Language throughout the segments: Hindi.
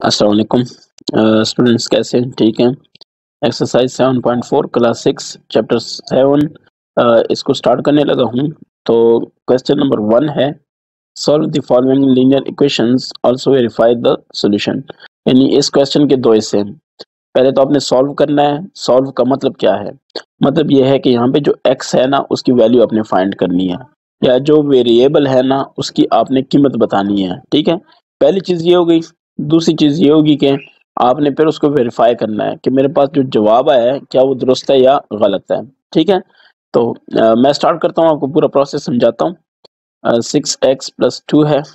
अस्सलाम वालेकुम स्टूडेंट्स, कैसे हैं? ठीक हैं। एक्सरसाइज 7.4 क्लास 6 चैप्टर 7 इसको स्टार्ट करने लगा हूं। तो क्वेश्चन नंबर 1 है, solve the following linear equations also verify the solution. यानी इस क्वेश्चन के दो हिस्से हैं। पहले तो आपने सॉल्व करना है। सॉल्व का मतलब क्या है? मतलब यह है कि यहाँ पे जो x है ना, उसकी वैल्यू आपने फाइंड करनी है, या जो वेरिएबल है ना उसकी आपने कीमत बतानी है। ठीक है, पहली चीज ये हो गई। दूसरी चीज ये होगी कि आपने फिर उसको वेरीफाई करना है कि मेरे पास जो जवाब आया है क्या वो दुरुस्त है या गलत है। ठीक है, तो मैं स्टार्ट करता हूँ, आपको पूरा प्रोसेस समझाता हूँ। 6x+2 है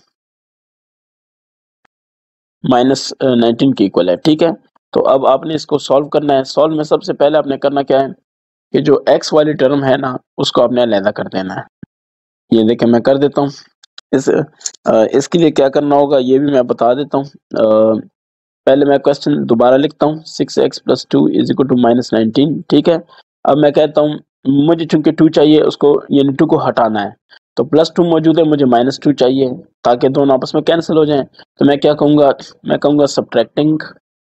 माइनस 19 के इक्वल है। ठीक है, तो अब आपने इसको सॉल्व करना है। सॉल्व में सबसे पहले आपने करना क्या है कि जो x वाली टर्म है ना उसको आपने अलहदा कर देना है। ये देखें, मैं कर देता हूँ। इसके लिए क्या करना होगा ये भी मैं बता देता हूँ। पहले मैं क्वेश्चन दोबारा लिखता हूँ। 6x+2 is equal to -19। ठीक है, अब मैं कहता हूँ मुझे चूंकि 2 चाहिए, उसको यानी 2 को हटाना है, तो +2 मौजूद है, मुझे -2 चाहिए ताकि दोनों आपस में कैंसिल हो जाएं। तो मैं क्या कहूँगा, मैं कहूँगा सब्ट्रैक्टिंग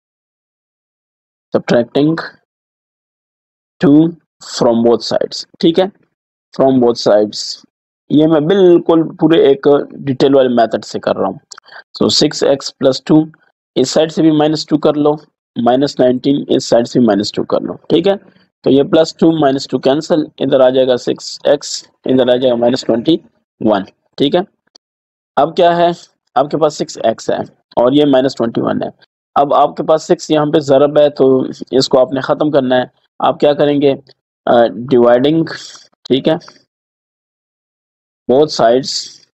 2 फ्रॉम बोथ साइड्स। ठीक है, फ्रॉम बोथ साइड्स, ये मैं बिल्कुल पूरे एक डिटेल वाले मेथड से कर रहा हूँ। सो 6x+2 इस साइड से भी -2 कर लो, -19 इस साइड से भी -2 कर लो। ठीक है, तो ये +2 -2 कैंसिल, इधर आ जाएगा 6x, इधर आ जाएगा -21। ठीक है, अब क्या है, आपके पास 6x है और ये -21 है। अब आपके पास 6 यहाँ पे ज़रब है, तो इसको आपने ख़त्म करना है। आप क्या करेंगे, डिवाइडिंग, ठीक है, बोथ साइड्स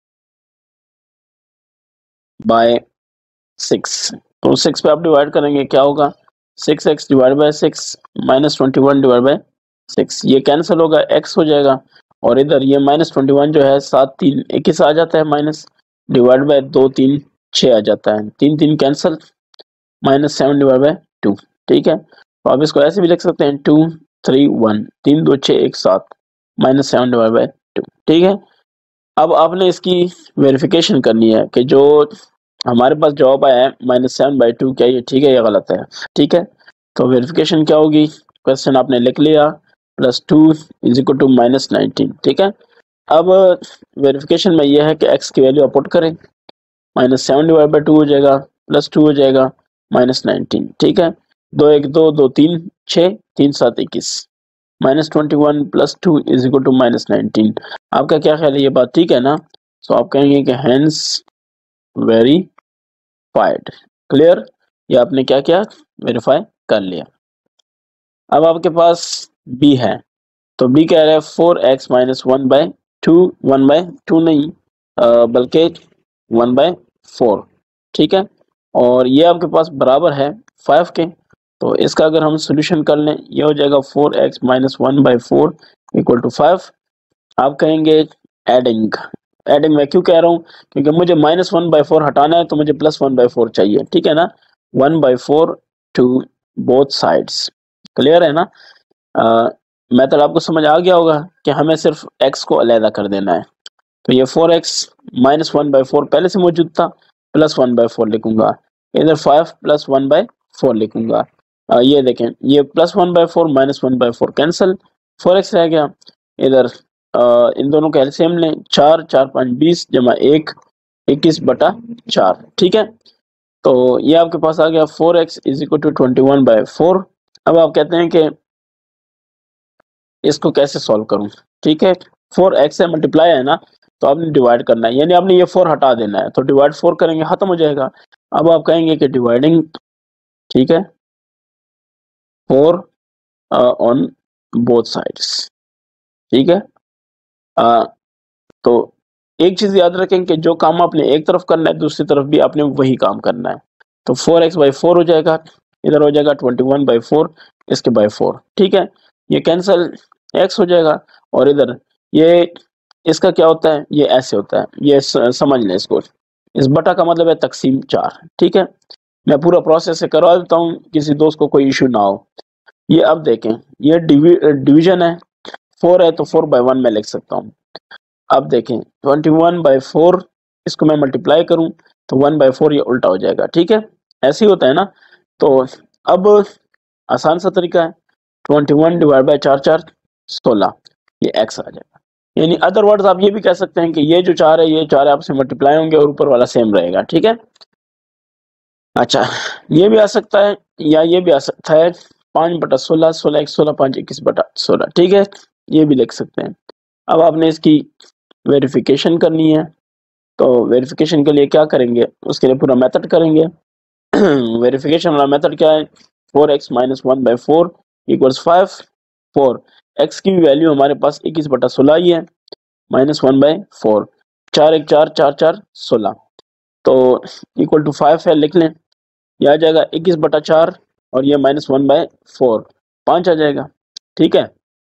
बाय 6। तो 6 पे आप डिवाइड करेंगे, क्या होगा, 6x divide by 6 -21 divide bye 6, ये कैंसिल होगा, x हो जाएगा। और इधर ये -21 जो है 7 3 21 आ जाता है, माइनस डिवाइड बाय 2 3 6 आ जाता है, 3 3 कैंसिल, -7 डिवाइड बाय 2। ठीक है, तो आप इसको ऐसे भी लिख सकते हैं 2 3 1, 3 2 6 1 7, -7 डिवाइड बाय 2। ठीक है, अब आपने इसकी वेरिफिकेशन करनी है कि जो हमारे पास जवाब आया है -7/2, क्या ये ठीक है या गलत है। ठीक है, तो वेरिफिकेशन क्या होगी, क्वेश्चन आपने लिख लिया, +2 इज इक्वल टू -19। ठीक है, अब वेरिफिकेशन में यह है कि x की वैल्यू आप पुट करें, -7 डिवाइड बाय 2 हो जाएगा, +2 हो जाएगा, -19। ठीक है, 2 1 2 2 3 6, 3 7 21, -21 +2 इज इक्वल टू -19। आपका क्या ख्याल है, ये बात ठीक है ना? सो आप कहेंगे कि हैंस वेरीफाइड। क्लियर, ये आपने क्या किया, वेरीफाई कर लिया। अब आपके पास b है, तो b कह रहा है 4x - 1/2, 1/2 नहीं बल्कि 1/4। ठीक है, और ये आपके पास बराबर है 5 के। तो इसका अगर हम सोल्यूशन कर लें, ये हो जाएगा 4x - 1/4 इक्वल टू 5। आप कहेंगे एडिंग, एडिंग मैं क्यों कह रहा हूँ, क्योंकि मुझे -1/4 हटाना है, तो मुझे +1/4 चाहिए। ठीक है ना, 1/4 टू बोथ साइड्स। क्लियर है ना? मेथड आपको समझ आ गया होगा कि हमें सिर्फ x को अलहदा कर देना है। तो ये 4x -1/4 पहले से मौजूद था, +1/4 लिखूंगा, इधर 5 +1/4 लिखूंगा। ये देखें, ये +1/4 -1/4 कैंसिल, 4x रह गया। इधर इन दोनों का एलसीएम लें, 4 4 5 20 जमा 1 21/4। ठीक है, तो ये आपके पास आ गया 4x इज इक्वल टू 21/4। अब आप कहते हैं कि इसको कैसे सॉल्व करूं। ठीक है, 4x से मल्टीप्लाई है ना, तो आपने डिवाइड करना है, यानी आपने ये 4 हटा देना है, तो डिवाइड 4 करेंगे, खत्म हो जाएगा। अब आप कहेंगे कि डिवाइडिंग, ठीक है, 4 ऑन बोथ साइड्स। ठीक है, तो एक चीज याद रखें कि जो काम आपने एक तरफ करना है, दूसरी तरफ भी आपने वही काम करना है। तो 4x/4 हो जाएगा, इधर हो जाएगा 21/4, इसके बाय 4। ठीक है, ये कैंसिल, x हो जाएगा, और इधर ये इसका क्या होता है, ये ऐसे होता है, ये समझ लें इसको। इस बटा का मतलब है तकसीम 4। ठीक है, मैं पूरा प्रोसेस से करवा देता हूँ, किसी दोस्त को कोई इशू ना हो। ये अब देखें, ये डिवीजन है, 4 है तो 4/1 में लिख सकता हूँ। अब देखें 21/4, इसको मैं मल्टीप्लाई करूं तो 1/4 ये उल्टा हो जाएगा। ठीक है, ऐसे ही होता है ना। तो अब आसान सा तरीका है, 21 डिवाइड बाय 4 4 16, ये x आ जाएगा। यानी अदर वर्ड्स आप ये भी कह सकते हैं कि ये जो 4 है ये 4 आपस में मल्टीप्लाई होंगे और ऊपर वाला सेम रहेगा, ठीक है। अच्छा, ये भी आ सकता है या ये भी आ सकता है 5/16, 16 1 16, 5 21/16, ठीक है, ये भी लिख सकते हैं। अब आपने इसकी वेरिफिकेशन करनी है, तो वेरिफिकेशन के लिए क्या करेंगे, उसके लिए पूरा मेथड करेंगे। वेरिफिकेशन वाला मेथड क्या है, 4x माइनस 1/4 इक्वल्स 5। 4 x की वैल्यू हमारे पास 21/16 ही है, -1/4, 4 1 4 4 4 16, तो इक्वल टू 5 है, लिख लें। यह आ जाएगा 21/4 और ये -1/4, 5 आ जाएगा, ठीक है।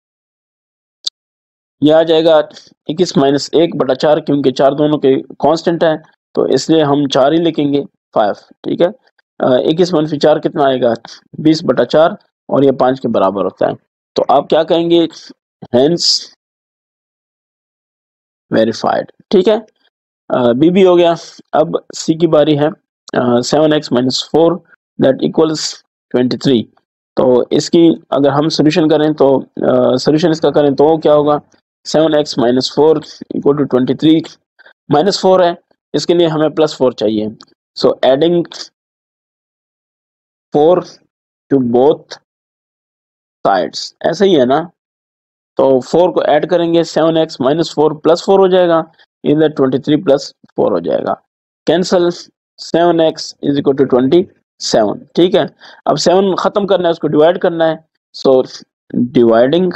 यह आ जाएगा 21 माइनस 1/4, क्योंकि 4 दोनों के कांस्टेंट है तो इसलिए हम 4 ही लिखेंगे, 5, ठीक है। 21 - 4 कितना आएगा, 20/4, और ये 5 के बराबर होता है। तो आप क्या कहेंगे, हेंस वेरीफाइड, ठीक है। बी भी हो गया। अब सी की बारी है। 7x - 4 that equals 23। तो इसकी अगर हम सोल्यूशन करें तो सोल्यूशन इसका करें तो क्या होगा, 7x - 4 इक्वल टू 23, -4 है, इसके लिए हमें +4 चाहिए। So adding 4 to both sides, ऐसा ही है ना। तो 4 को ऐड करेंगे, 7x - 4 +4 हो जाएगा, इधर 23 + 4 हो जाएगा, cancel, 7x is equal to 27, ठीक है। अब 7 खत्म करना है, उसको डिवाइड करना है, so dividing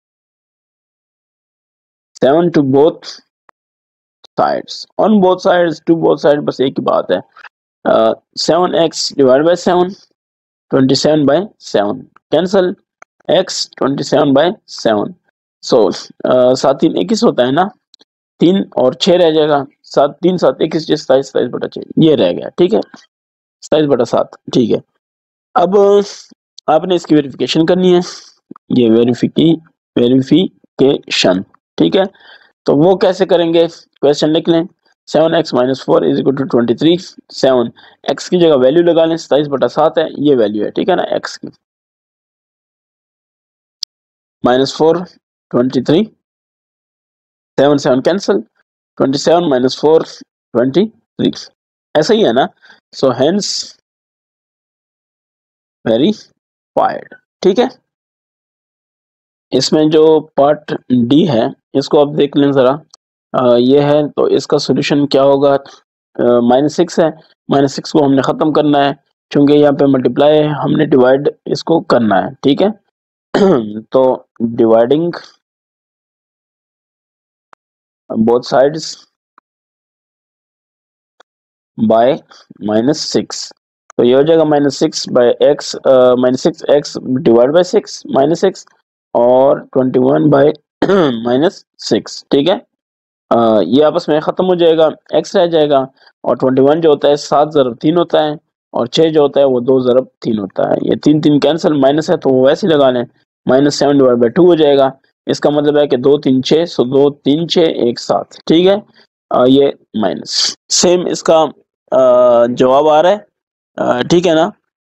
7 to both sides, on both sides, to both side, बस एक ही बात है। 7x divide by 7, 27/7, cancel, x 27/7, so 7 3 21 होता है ना, 3 और 6 रह जाएगा, 7 3 7 21, 27 27/6 ये रह गया, ठीक है, 27/7, ठीक है। अब आपने इसकी वेरिफिकेशन करनी है, ये वेरिफिकेशन, ठीक है। तो वो कैसे करेंगे, क्वेश्चन लिख लें, 7x - 4 is equal to 23, 7 x की जगह वैल्यू लगा लें, 27/7 है, ये वैल्यू है, ठीक है ना, x की, -4 23, 7 7 कैंसल, 27 - 4 23, ऐसा ही है ना। सो हेंस वेरीफाइड, ठीक है। इसमें जो पार्ट डी है इसको आप देख लें जरा, ये है, तो इसका सॉल्यूशन क्या होगा, -6 है, -6 को हमने खत्म करना है, क्योंकि यहाँ पे मल्टीप्लाई है, हमने डिवाइड इसको करना है, ठीक है। तो डिवाइडिंग बोथ साइड्स बाय -6, तो ये हो जाएगा -6/x, -6x डिवाइड बाय 6 -6, और 21/-6, ठीक है। ये आपस में खत्म हो जाएगा, x रह जाएगा, और 21 जो होता है 7 ज़रब 3 होता है, और 6 जो होता है वो 2 ज़रब 3 होता है, ये 3 3 कैंसिल, माइनस है तो वो वैसे ही लगा लें, -7 डिवाइड बाय 2 हो जाएगा। इसका मतलब है कि 2 3 6, सो 2 3 6 1 7, ठीक है। ये माइनस, सेम इसका जवाब आ रहा है, ठीक है ना,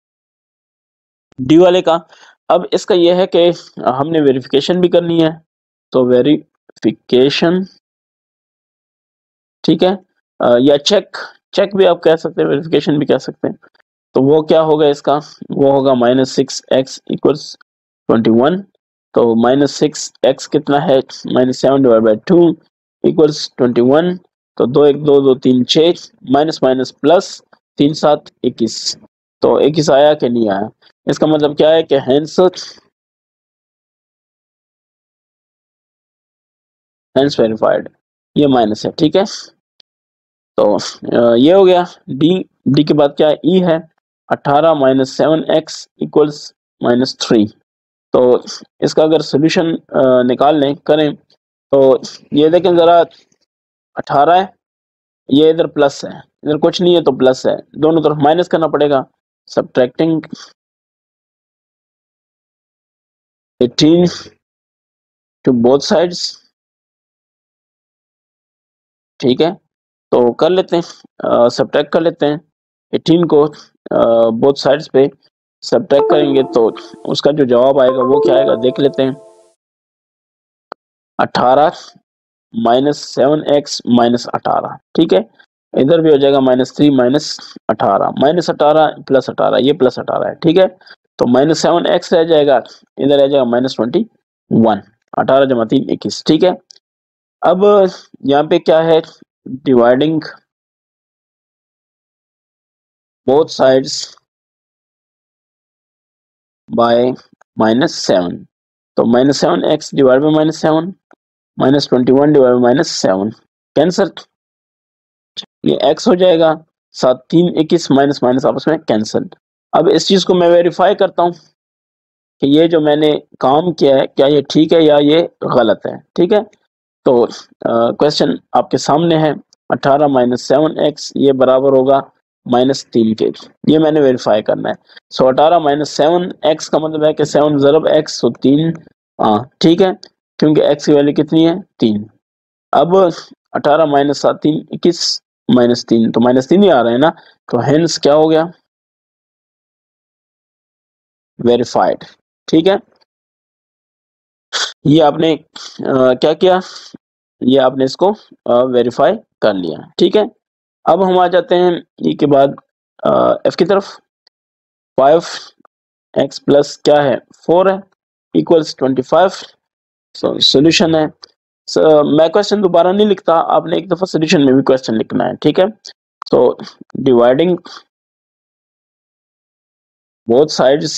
डी वाले का। अब इसका यह है कि हमने वेरिफिकेशन भी करनी है, तो वेरिफिकेशन, ठीक है, या चेक, चेक भी आप कह सकते हैं, वेरिफिकेशन भी कह सकते हैं। तो वो क्या होगा इसका, वो होगा -6x इक्वल्स 21, तो -6x कितना है, -7 डिवाइड बाय 2 इक्वल्स 21, तो 2 1 2 2 3 6, माइनस माइनस प्लस, 3 7 21, तो 21 आया कि नहीं आया, इसका मतलब क्या है कि हेंस वेरीफाइड, ये माइनस है, ठीक है। तो ये हो गया डी। डी के बाद क्या है, ई है, 18 - 7x इक्वल्स -3, तो इसका अगर सोल्यूशन निकाल लें, करें, तो ये देखें जरा, 18 है, ये इधर प्लस है, इधर कुछ नहीं है तो प्लस है, दोनों तरफ माइनस करना पड़ेगा, सब्ट्रैक्टिंग 18 टू बोथ साइड्स, ठीक है। तो कर लेते हैं, सब्ट्रैक्ट कर लेते हैं 18 को बोथ साइड्स पे सब्ट्रैक्ट करेंगे तो उसका जो जवाब आएगा वो क्या आएगा देख लेते हैं। 18 माइनस 7x माइनस 18, ठीक है। इधर भी हो जाएगा -3 माइनस 18, -18 प्लस 18, ये प्लस 18 है, ठीक है। तो -7x रह जाएगा, इधर रह जाएगा -21, 18 जमा 3 21, ठीक है। अब यहाँ पे क्या है, डिवाइडिंग बोथ साइड्स बाय -7, तो -7x divide by -7, -21 divide by -7 cancel, ये x हो जाएगा, 7 3 21, माइनस माइनस आपस में कैंसल। अब इस चीज को मैं वेरीफाई करता हूँ कि ये जो मैंने काम किया है क्या ये ठीक है या ये गलत है, ठीक है। तो क्वेश्चन आपके सामने है, 18 माइनस 7x ये बराबर होगा -3 के, ये मैंने वेरीफाई करना है। सो 18 माइनस 7x का मतलब है कि 7 ज़रब x, तो 3, ठीक है, क्योंकि x की वैल्यू कितनी है 3। अब 18 माइनस 7 3 21, -3, तो -3 ही आ रहे हैं ना, तो हेंस क्या हो गया, वेरीफाइड, ठीक है। ये आपने क्या किया, ये आपने इसको वेरीफाई कर लिया, ठीक है। अब हम आ जाते हैं ई के बाद एफ की तरफ। 5x प्लस क्या है 4 है, इक्वल्स 25, सो सोल्यूशन है। मैं क्वेश्चन दोबारा नहीं लिखता, आपने एक दफा सोल्यूशन में भी क्वेश्चन लिखना है, ठीक है। तो डिवाइडिंग बोथ साइड्स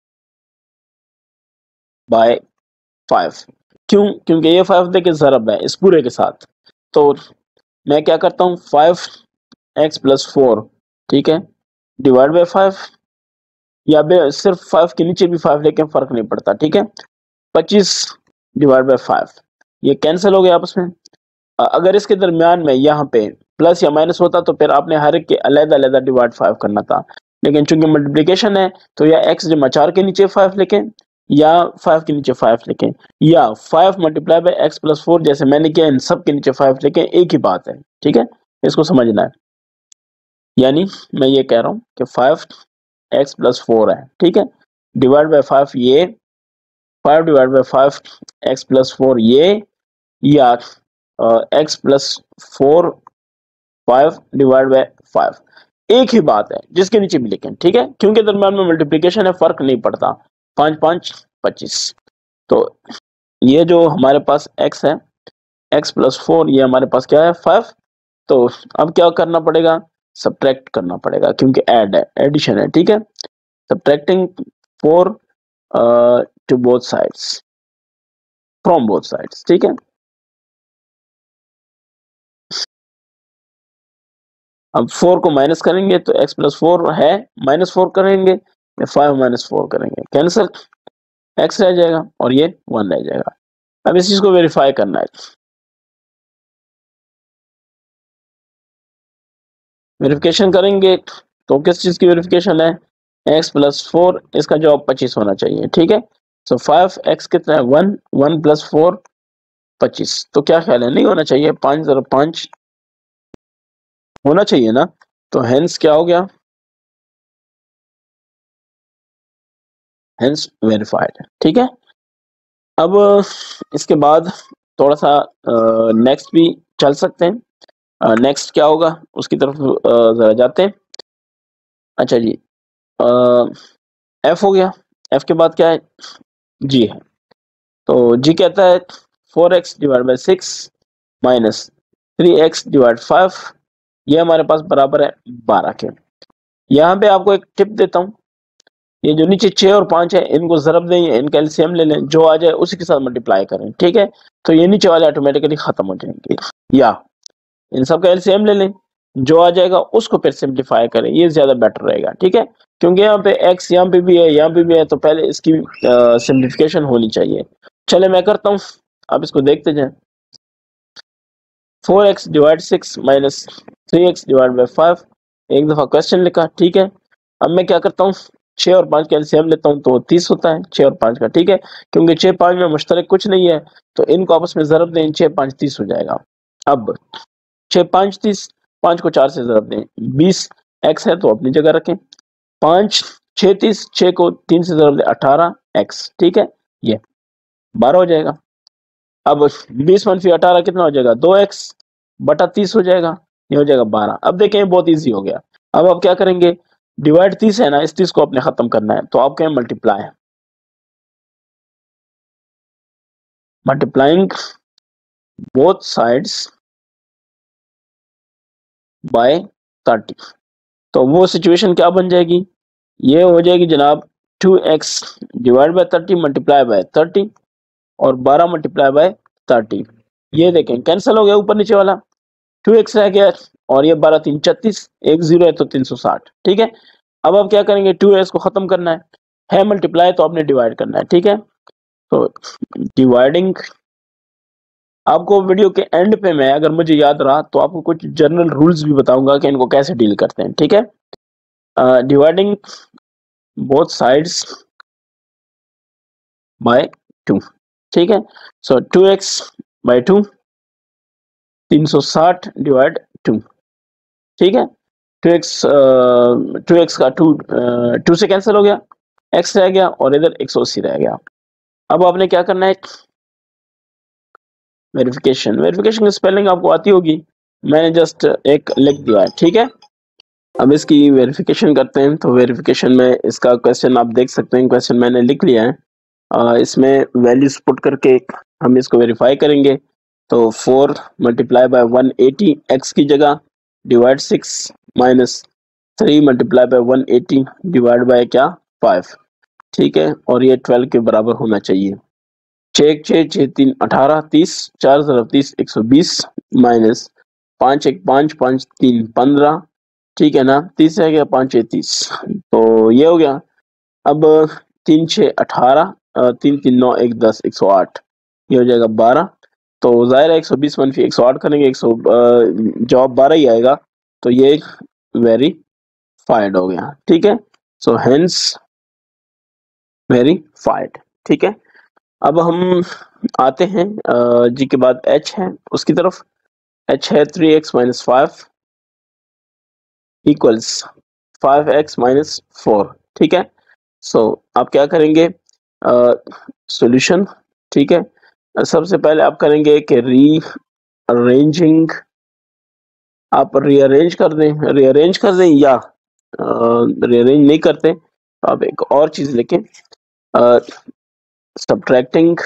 बाय 5, क्यों, क्योंकि ये 5 देखिए ज़रब है इस पूरे के साथ, तो मैं क्या करता हूँ 5x प्लस 4, ठीक है, डिवाइड बाय 5, या सिर्फ 5 के नीचे भी 5 लेके फर्क नहीं पड़ता, ठीक है। 25 डिवाइड बाय 5, ये कैंसिल हो गया आपस में। अगर इसके दरमियान में यहाँ पे प्लस या माइनस होता तो फिर आपने हर एक के अलग-अलग डिवाइड 5 करना था, लेकिन चूंकि मल्टीप्लिकेशन है तो या x जमा 4 के नीचे 5 लिखें या 5 के नीचे 5 लिखें, या 5 मल्टीप्लाई बाय x प्लस 4 जैसे मैंने किया, इन सब के नीचे 5 लिखें, एक ही बात है, ठीक है, इसको समझना है। यानी मैं ये कह रहा हूँ कि 5x प्लस 4 है, ठीक है, डिवाइड बाय 5 ये, 5 डिवाइड बाय 5 x प्लस 4 ये, या x प्लस 4 5 डिवाइड बाय 5, एक ही बात है, जिसके नीचे भी लिखें, ठीक है, क्योंकि दरम्यान में मल्टीप्लिकेशन है, फर्क नहीं पड़ता। 5 5 25, तो ये जो हमारे पास x है, x प्लस 4, ये हमारे पास क्या है 5, तो अब क्या करना पड़ेगा, सब्ट्रैक्ट करना पड़ेगा, क्योंकि ऐड है, एडिशन है, ठीक है। Subtracting 4 to both sides, from both sides, ठीक है। अब 4 को माइनस करेंगे तो x प्लस 4 है, -4 करेंगे या 5 माइनस 4 करेंगे, कैंसिल, x रह जाएगा और ये 1 रह जाएगा। अब इस चीज को वेरीफाई करना है, वेरिफिकेशन करेंगे तो किस चीज की वेरिफिकेशन है, x प्लस 4, इसका जवाब 25 होना चाहिए, ठीक है। सो 5x कितना है 1, 1 प्लस 4 25, तो क्या ख्याल है, नहीं होना चाहिए, 5 ज़रा 5 होना चाहिए ना, तो हेंस क्या हो गया, हेंस वेरीफाइड, ठीक है। अब इसके बाद थोड़ा सा नेक्स्ट भी चल सकते हैं, नेक्स्ट क्या होगा उसकी तरफ जरा जाते हैं। अच्छा जी, एफ हो गया, एफ के बाद क्या है, जी है, तो जी कहता है 4x divide by 6 minus 3x divide 5, ये हमारे पास बराबर है 12 के। यहाँ पे आपको एक टिप देता हूँ, ये जो नीचे 6 और 5 है इनको ज़रब दें, इनका एलसीएम ले लें, जो आ जाए उसी के साथ मल्टीप्लाई करें, ठीक है, तो ये नीचे वाले ऑटोमेटिकली खत्म हो जाएंगे, या इन सब का एलसीएम ले लें, जो आ जाएगा उसको फिर सिंप्लीफाई करें, ये ज्यादा बेटर रहेगा, ठीक है, क्योंकि यहाँ पे x यहाँ पे भी है यहाँ पे भी है, तो पहले इसकी सिंप्लीफिकेशन होनी चाहिए। चले मैं करता हूँ, अब इसको देखते जाएं। 4x divide 6 minus 3x divide by 5, एक दफा क्वेश्चन लिखा, ठीक है। अब मैं क्या करता हूँ, 6 और 5 का एलसीएम लेता हूँ तो 30 होता है 6 और 5 का, ठीक है, क्योंकि 6 5 में मुश्तरक कुछ नहीं है, तो इनको आपस में ज़रब दें, 6 5 30 हो जाएगा। अब 6 5 30, 5 को 4 से ज़रब दें, 20 x है तो अपनी जगह रखें, 5 6 30, 6 को 3 से ज़रब दे 18x, ठीक है, ये 12 हो जाएगा। अब 20 - 18 कितना हो जाएगा, 2x बटा 30 हो जाएगा, ये हो जाएगा 12। अब देखें बहुत इजी हो गया। अब आप क्या करेंगे, डिवाइड 30 है ना, इस 30 को आपने खत्म करना है, तो आप कहें मल्टीप्लाई है, मल्टीप्लाइंग बोथ साइड्स बाय 30। तो वो सिचुएशन क्या बन जाएगी, ये हो जाएगी जनाब 2x divide by 30 multiply by 30 और 12 मल्टीप्लाई बाय 30। ये देखें कैंसिल हो गया ऊपर नीचे वाला, 2x रह गया और ये 12 3 36, एक जीरो है तो 360, ठीक है। अब आप क्या करेंगे, 2x को खत्म करना है मल्टीप्लाई तो आपने डिवाइड करना है, ठीक है। तो डिवाइडिंग, आपको वीडियो के एंड पे मैं अगर मुझे याद रहा तो आपको कुछ जनरल रूल्स भी बताऊंगा कि इनको कैसे डील करते हैं, ठीक है। डिवाइडिंग बोथ साइड्स बाय 2, ठीक है। सो 2x बाय 2, 360 डिवाइड 2, ठीक है। 2x का 2 से कैंसिल हो गया, x रह गया और इधर 180 रह गया। अब आपने क्या करना है, वेरिफिकेशन की स्पेलिंग आपको आती होगी, मैंने जस्ट एक लिख दिया है, ठीक है। अब इसकी वेरिफिकेशन करते हैं, तो वेरिफिकेशन में इसका क्वेश्चन आप देख सकते हैं, क्वेश्चन मैंने लिख लिया है। इसमें वैल्यूज पुट करके हम इसको वेरीफाई करेंगे। तो 4 मल्टीप्लाई बाय 180 x की जगह divide 6 minus 3 multiply by 180 divide by क्या 5, ठीक है। और ये 12 के बराबर होना चाहिए। 6 6 6 3 18 30, 4 ज़रब 30 120 माइनस 5 1 5 5 3 15, ठीक है ना, 30 रह गया, 5 6 30, तो ये हो गया। अब 3 6 18, 3 3 9 1 10 108, ये हो जाएगा 12। तो जाहिर है 120 मनफी 108 करेंगे, 100 जवाब 12 ही आएगा, तो ये वेरीफाइड हो गया, ठीक है। सो हेंस वेरीफाइड, ठीक है। अब हम आते हैं जी के बाद h है उसकी तरफ। h है 3x minus 5 equals 5x minus 4, ठीक है। सो आप क्या करेंगे, सॉल्यूशन, ठीक है। सबसे पहले आप करेंगे कि रीअरेंजिंग, आप रीअरेंज कर दें या रीअरेंज नहीं करते तो आप एक और चीज लिखें, subtracting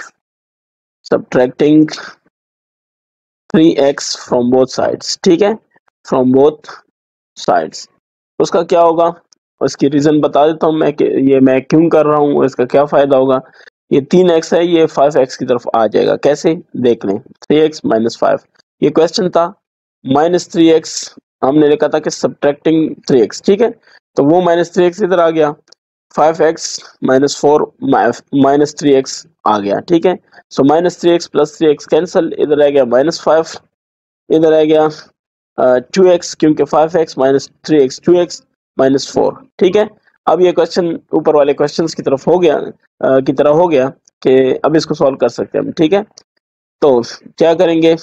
3x from both sides, ठीक है, फ्रॉम बोथ साइड्स। उसका क्या होगा, उसकी रीजन बता देता हूँ मैं कि ये मैं क्यों कर रहा हूँ, इसका क्या फायदा होगा। ये 3x है, ये 5x की तरफ आ जाएगा, कैसे देख लें, 3x माइनस 5, ये क्वेश्चन था, माइनस 3x हमने लिखा था कि सब्ट्रैक्टिंग 3x, ठीक है। तो वो माइनस 3x इधर आ गया, 5x माइनस 4 माइनस 3x आ गया, ठीक है। सो minus 3x plus 3x cancel, इधर रह गया माइनस 5, इधर रह गया 2x, क्योंकि 5x minus 3x 2x minus 4, ठीक है। अब ये क्वेश्चन ऊपर वाले क्वेश्चंस की तरफ हो गया, की तरह हो गया कि अब इसको सॉल्व कर सकते हैं हम, ठीक है। तो क्या करेंगे,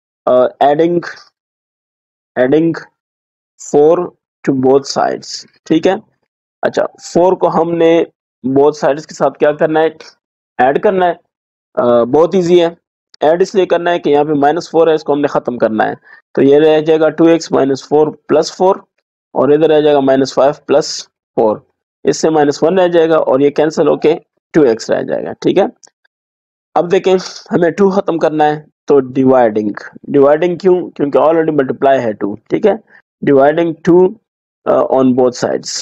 एडिंग 4 टू बोथ साइड्स, ठीक है। अच्छा 4 को हमने बोथ साइड्स के साथ क्या करना है, ऐड करना है। बहुत इजी है, ऐड इसलिए करना है कि यहाँ पे -4 है, इसको हमने खत्म करना है। तो ये रह जाएगा 2x माइनस 4 प्लस 4 और इधर रह जाएगा -5 प्लस 4, इससे -1 रह जाएगा और ये कैंसिल होके 2x रह जाएगा, ठीक है। अब देखें हमें 2 खत्म करना है, तो डिवाइडिंग क्यों, क्योंकि ऑलरेडी मल्टीप्लाई है 2, ठीक है। डिवाइडिंग 2 ऑन बोथ साइड्स,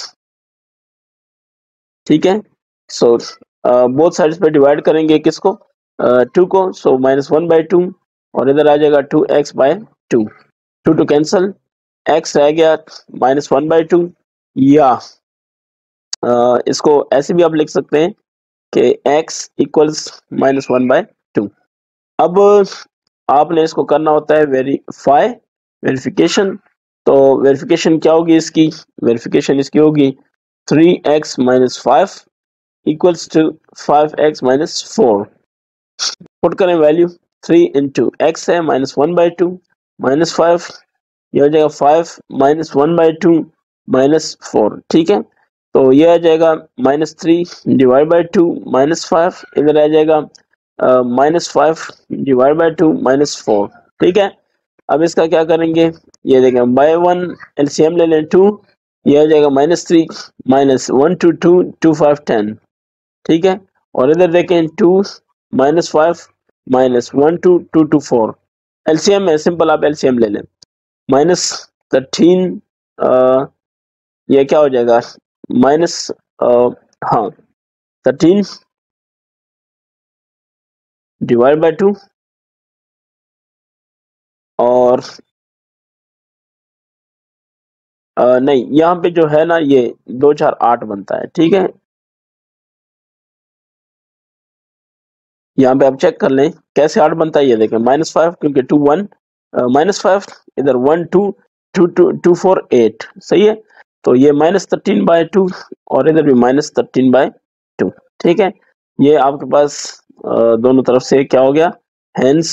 ठीक है। सो बोथ साइड्स पे डिवाइड करेंगे किसको, 2 को, सो -1/2 और इधर आ जाएगा 2x बाय 2, 2 कैंसिल, x रह गया -1/2, या इसको ऐसे भी आप लिख सकते हैं कि x इक्वल्स -1/2। अब आपने इसको करना होता है वेरिफिकेशन। तो वेरिफिकेशन क्या होगी इसकी, वेरिफिकेशन इसकी होगी 3x minus 5 equals to 5x minus 4, put करें वैल्यू, 3 इंटू एक्स है -1/2 -5, ये हो जाएगा 5 -1/2 -4, ठीक है। तो ये आ जाएगा -3 डिवाइड बाई 2 -5, इधर आ जाएगा -5 डिवाइड बाई 2 -4। ठीक है, अब इसका क्या करेंगे, ये देखें बाय 1 एलसीएम ले लें 2, ये आ जाएगा -3 -1 to 2 2 5 10। ठीक है, और इधर देखें 2 -5 -1 to 2 to 4, एलसीएम है, सिंपल आप एलसीएम ले लें। -13 ये क्या हो जाएगा, माइनस हाँ 13 डिवाइड बाई 2, और नहीं, यहाँ पे जो है ना ये 2 4 8 बनता है। ठीक है, यहाँ पे आप चेक कर लें कैसे 8 बनता है, ये देखें -5 क्योंकि 2 1 -5 इधर 1 2 2 2 2 4 8, सही है। तो ये -13 बाई 2 और इधर भी -13 बाई 2। ठीक है, ये आपके पास दोनों तरफ से क्या हो गया, हेंस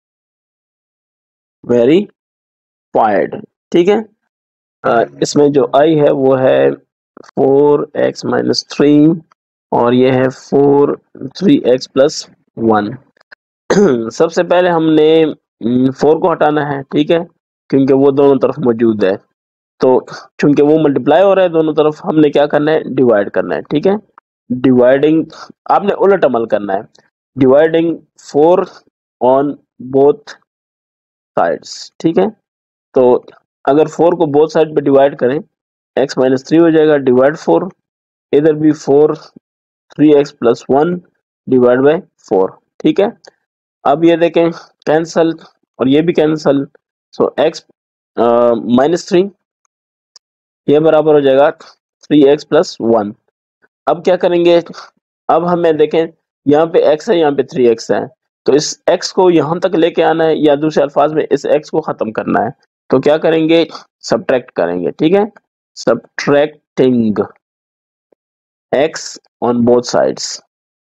वेरीफाइड। ठीक है, इसमें जो आई है वो है 4x माइनस 3 और ये है 3x प्लस 1। सबसे पहले हमने 4 को हटाना है। ठीक है, क्योंकि वो दोनों तरफ मौजूद है, तो चूंकि वो मल्टीप्लाई हो रहा है दोनों तरफ, हमने क्या करना है, डिवाइड करना है। ठीक है, डिवाइडिंग आपने उलट अमल करना है, डिवाइडिंग 4 ऑन बोथ साइड्स। ठीक है, तो अगर 4 को बोथ साइड पे डिवाइड करें, x माइनस 3 हो जाएगा डिवाइड 4, इधर भी 4 3x प्लस 1 डिवाइड बाई 4। ठीक है, अब ये देखें कैंसल और ये भी कैंसल, सो x माइनस 3 ये बराबर हो जाएगा 3x प्लस 1। अब क्या करेंगे, अब हमें देखें यहाँ पे x है, यहाँ पे 3x है, तो इस x को यहाँ तक लेके आना है, या दूसरे अल्फाज में इस x को खत्म करना है। तो क्या करेंगे, सब्ट्रैक्ट करेंगे। ठीक है, subtracting x on both sides.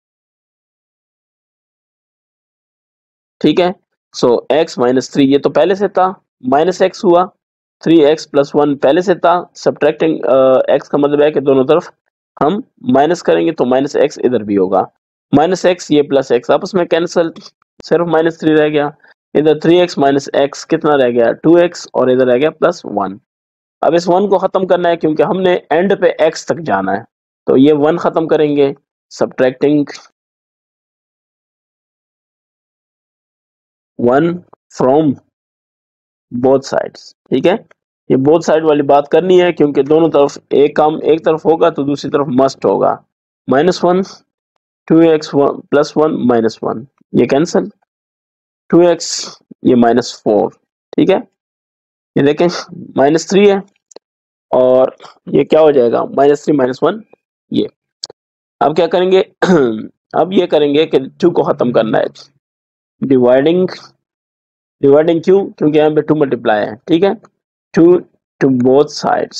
ठीक है, सो x माइनस 3 ये तो पहले से था, माइनस एक्स हुआ, 3x प्लस 1 पहले से था, सब्ट्रैक्टिंग x का मतलब है कि दोनों तरफ हम माइनस करेंगे, तो माइनस एक्स इधर भी होगा, माइनस एक्स ये प्लस एक्स आपस में कैंसिल, सिर्फ -3 रह गया। इधर 3x माइनस एक्स कितना रह गया, 2x, और इधर रह गया प्लस 1। अब इस 1 को खत्म करना है क्योंकि हमने एंड पे x तक जाना है, तो ये 1 खत्म करेंगे, सब्ट्रैक्टिंग 1 फ्रॉम बोथ साइड्स। ठीक है, ये बोथ साइड वाली बात करनी है क्योंकि दोनों तरफ एक काम एक तरफ होगा तो दूसरी तरफ मस्ट होगा। -1 2x प्लस 1 -1 ये कैंसिल, 2x ये -4। ठीक है, ये देखें -3 है और ये क्या हो जाएगा, -3 -1 ये। अब क्या करेंगे, अब ये करेंगे कि 2 को खत्म करना है, डिवाइडिंग, डिवाइडिंग क्यों, क्योंकि यहाँ पे 2 मल्टीप्लाई है। ठीक है, 2 to both sides,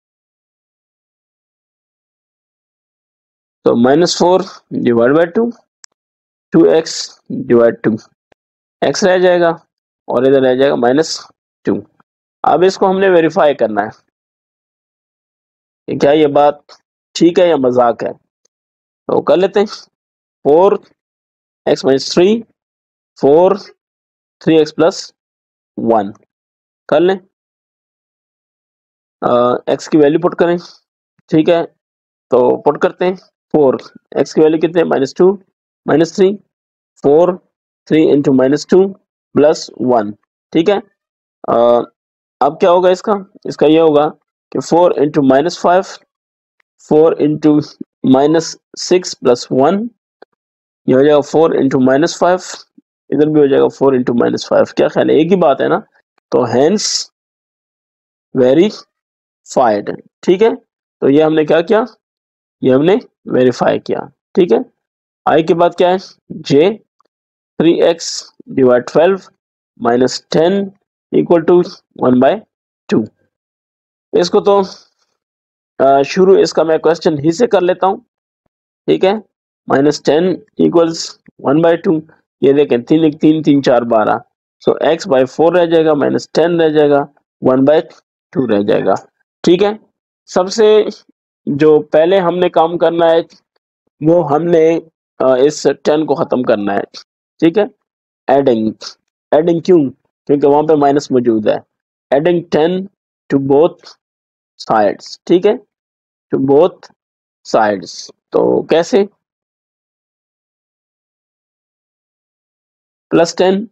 तो -4 divide by 2, 2x divide 2, x रह जाएगा और इधर रह जाएगा -2। अब इसको हमने वेरीफाई करना है कि क्या ये बात ठीक है या मजाक है, तो कर लेते हैं। 4x माइनस 3 4 3x प्लस 1 कर लें, x की वैल्यू पुट करें। ठीक है, तो पुट करते हैं 4, x की वैल्यू कितने, -2 -3 4 3 इंटू -2 प्लस 1। ठीक है, अब क्या होगा इसका, इसका ये होगा कि 4 इंटू -5 4 इंटू -6 प्लस 1, ये हो जाएगा 4 इंटू -5, इधर भी हो जाएगा 4 इंटू -5। क्या ख्याल है, एक ही बात है ना, तो हेंस वेरीफाइड। ठीक है, तो ये हमने क्या किया, ये हमने वेरीफाई किया। ठीक है, आई के बाद क्या है, जे 3x divide 12 minus 10 equal to 1/2। इसको तो शुरू इसका मैं क्वेश्चन ही से कर लेता हूँ। ठीक है, -10 इक्वल्स 1/2, ये देखें 3 3 3 4 12, सो x/4 रह जाएगा, -10 रह जाएगा, 1/2 रह जाएगा। ठीक है, सबसे जो पहले हमने काम करना है वो हमने इस 10 को खत्म करना है, ठीक है। एडिंग, एडिंग क्यों? क्योंकि वहां पे माइनस मौजूद है। एडिंग 10 टू बोथ साइड्स, ठीक है, टू बोथ साइड्स। तो कैसे? +10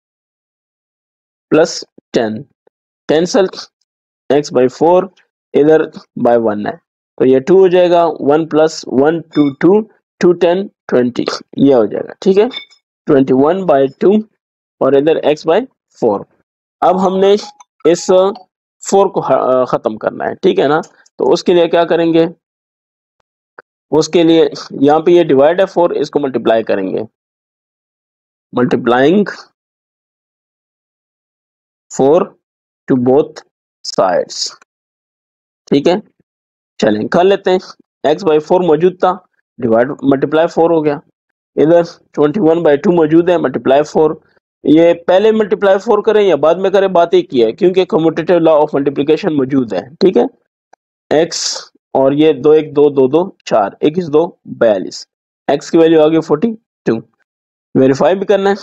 +10 कैंसल, x/4 इधर बाय 1 है तो ये 2 हो जाएगा। 1 + 1 2 2 2 10 20 ये हो जाएगा, ठीक है। 21/2 और इधर x/4। अब हमने इस 4 को खत्म करना है, ठीक है ना। तो उसके लिए क्या करेंगे? उसके लिए यहाँ पे ये डिवाइड है 4, इसको मल्टीप्लाई करेंगे। मल्टीप्लाइंग 4 टू बोथ साइड्स, ठीक है। चलें कर लेते हैं। x/4 मौजूद था, डिवाइड मल्टीप्लाई 4 हो गया। इधर 21/2 मौजूद है, मल्टीप्लाई 4। ये पहले मल्टीप्लाई 4 करें या बाद में करें, बात एक ही है, क्योंकि कम्यूटेटिव लॉ ऑफ मल्टीप्लिकेशन मौजूद है, ठीक है। x और ये 2 1 2 2 2 4 21 2 42, x की वैल्यू आ गई 42। वेरीफाई भी करना है,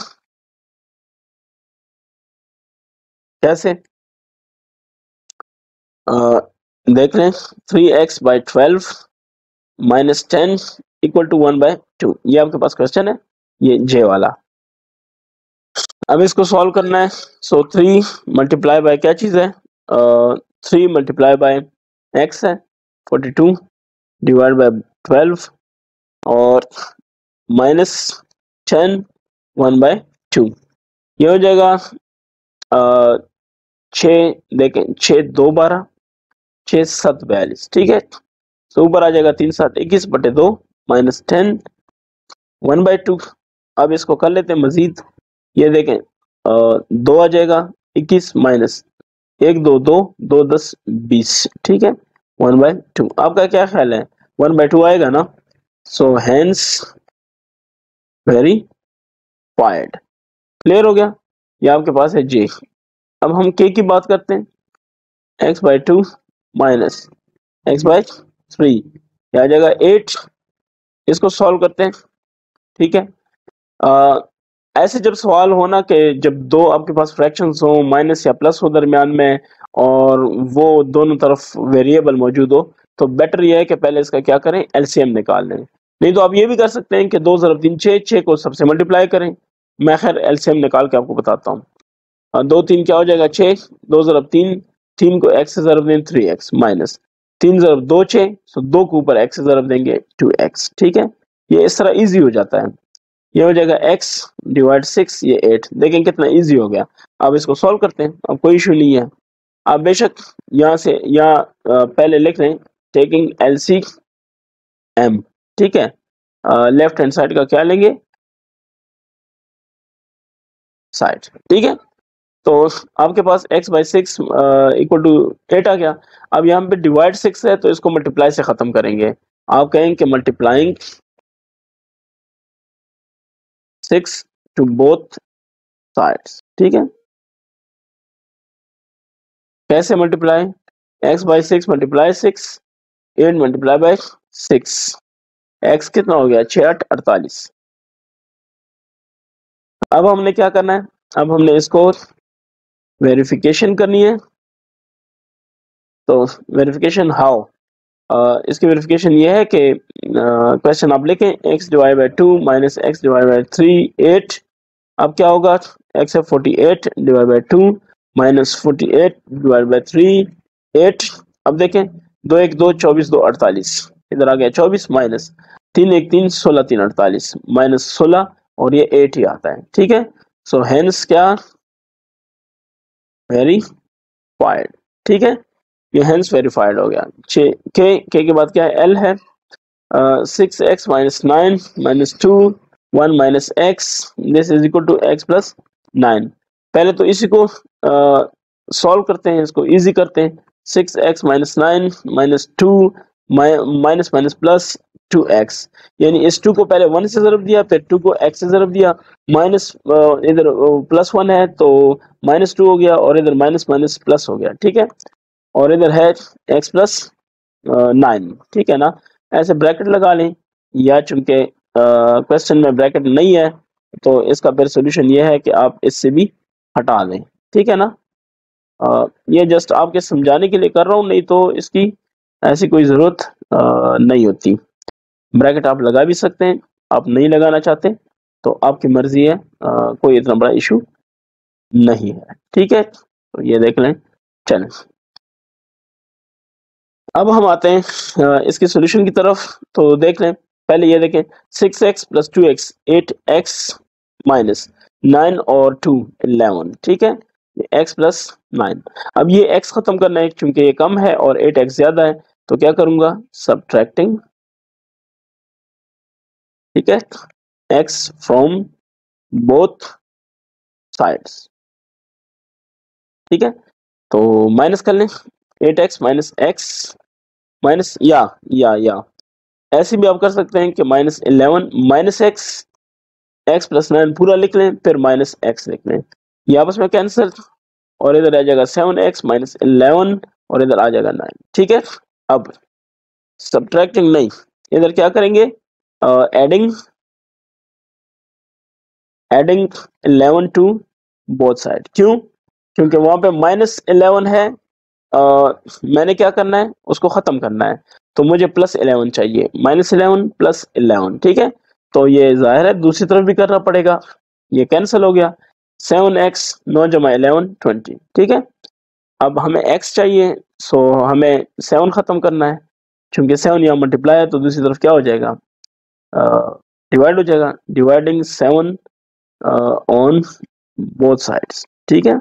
कैसे? देख रहे हैं 3x/12 -10 = 1/2। ये आपके पास क्वेश्चन है, ये जे वाला। अब इसको सॉल्व करना है। सो 3 मल्टीप्लाई बाय क्या चीज है? 3 मल्टीप्लाई बाय x है 42 डिवाइड बाय 12 और -10 1/2। ये हो जाएगा 6, देखें 6 2 12 6 7 42, ठीक है। तो ऊपर आ जाएगा 3 7 21/2 -10 1/2। अब इसको कर लेते हैं मजीद। ये देखें 2 आ जाएगा 21 माइनस 1 2 2 2 10 20, ठीक है। 1/2 आपका क्या ख्याल है? 1/2 आएगा ना? सो हेंस वेरीफाइड। क्लियर हो गया? ये आपके पास है जे। अब हम के की बात करते हैं। x/2 माइनस x/3 ये आ जाएगा 8। इसको सॉल्व करते हैं, ठीक है। ऐसे जब सवाल हो ना कि जब दो आपके पास फ्रैक्शंस हो, माइनस या प्लस हो दरमियान में, और वो दोनों तरफ वेरिएबल मौजूद हो, तो बेटर ये है कि पहले इसका क्या करें, एलसीएम निकाल लें। नहीं तो आप ये भी कर सकते हैं कि 2 × 3 6, 6 को सबसे मल्टीप्लाई करें। मैं खैर एलसीएम निकाल के आपको बताता हूँ। 2 3 क्या हो जाएगा 6, 2 × 3 3 को x से ज़रब दें 3x माइनस 3 × 2 6, सो 2 को ऊपर x से ज़रब देंगे 2x, ठीक है। ये इस तरह इजी हो जाता है। ये हो जाएगा x डिवाइड 6, ये 8। देखें कितना इजी हो गया। अब इसको सॉल्व करते हैं, अब कोई इशू नहीं है। आप बेशक यहाँ से पहले लिख लें टेकिंग LCM, ठीक है। लेफ्ट हैंड साइड का क्या लेंगे? साइड, ठीक है। तो आपके पास x/6 = 8 आ गया। अब यहाँ पे डिवाइड 6 है तो इसको मल्टीप्लाई से खत्म करेंगे। आप कहेंगे कि मल्टीप्लाइंग 6 टू बोथ साइड्स, ठीक है। कैसे multiply? x/6 multiply 6, 8 multiply by 6, x कितना हो गया 6 8 48। अब हमने क्या करना है? अब हमने इसको वेरिफिकेशन करनी है। तो वेरिफिकेशन हाउ? इसकी वेरिफिकेशन ये है कि क्वेश्चन आप लिखें x/2 माइनस x/3 8। अब क्या होगा? x है 48/2 माइनस 48/3 8। अब देखें 2 1 2 24 2 48, इधर आ गया 24 माइनस 3 1 3 16 3 48 माइनस 16 और ये 8 ही आता है, ठीक है। सो हेंस क्या? वेरीफाइड, ठीक है। ये हेंस वेरीफाइड हो गया। के के बाद क्या है? एल है 6x minus 9 minus 2 1 minus x, this is equal to x plus 9। पहले तो इसी को सॉल्व करते हैं, इसको इजी करते हैं। 6x minus 9 minus 2 minus minus plus 2x, यानी इस 2 को पहले 1 से ज़रब दिया, फिर 2 को x से ज़रब दिया, माइनस इधर +1 है तो -2 हो गया, और इधर माइनस माइनस प्लस हो गया, ठीक है। और इधर है x प्लस 9, ठीक है ना। ऐसे ब्रैकेट लगा लें, या चूंकि क्वेश्चन में ब्रैकेट नहीं है तो इसका फिर सोल्यूशन ये है कि आप इससे भी हटा दें, ठीक है ना। ये जस्ट आपके समझाने के लिए कर रहा हूँ, नहीं तो इसकी ऐसी कोई ज़रूरत नहीं होती। ब्रैकेट आप लगा भी सकते हैं, आप नहीं लगाना चाहते तो आपकी मर्ज़ी है, कोई इतना बड़ा इश्यू नहीं है, ठीक है। तो ये देख लें। चलें, अब हम आते हैं इसके सॉल्यूशन की तरफ। तो देख लें, पहले ये देखें, 6x + 2x 8x माइनस 9 और 2 11, ठीक है। x + 9, अब ये x खत्म करना है क्योंकि ये कम है और 8x ज्यादा है, तो क्या करूंगा, सब्ट्रैक्टिंग, ठीक है, x फ्रॉम बोथ साइड्स, ठीक है। तो माइनस कर लें, 8x माइनस x माइनस, या ऐसे भी आप कर सकते हैं कि -11 माइनस x + 9 पूरा लिख लें, फिर माइनस x लिख लें, ये आपस में कैंसिल, और इधर आ जाएगा 7x माइनस 11 और इधर आ जाएगा 9, ठीक है। अब सब्ट्रैक्टिंग नहीं, इधर क्या करेंगे, adding, adding 11 to both side. क्यों, क्योंकि वहां पे -11 है, मैंने क्या करना है, उसको खत्म करना है, तो मुझे +11 चाहिए, -11 + 11, ठीक है। तो ये जाहिर है दूसरी तरफ भी करना पड़ेगा, ये कैंसिल हो गया, 7x 9 × 11 20, ठीक है। अब हमें x चाहिए, सो हमें 7 खत्म करना है, क्योंकि 7 यहाँ मल्टीप्लाई है तो दूसरी तरफ क्या हो जाएगा, डिवाइड हो जाएगा, डिवाइडिंग 7 ऑन बोथ साइड्स, ठीक है।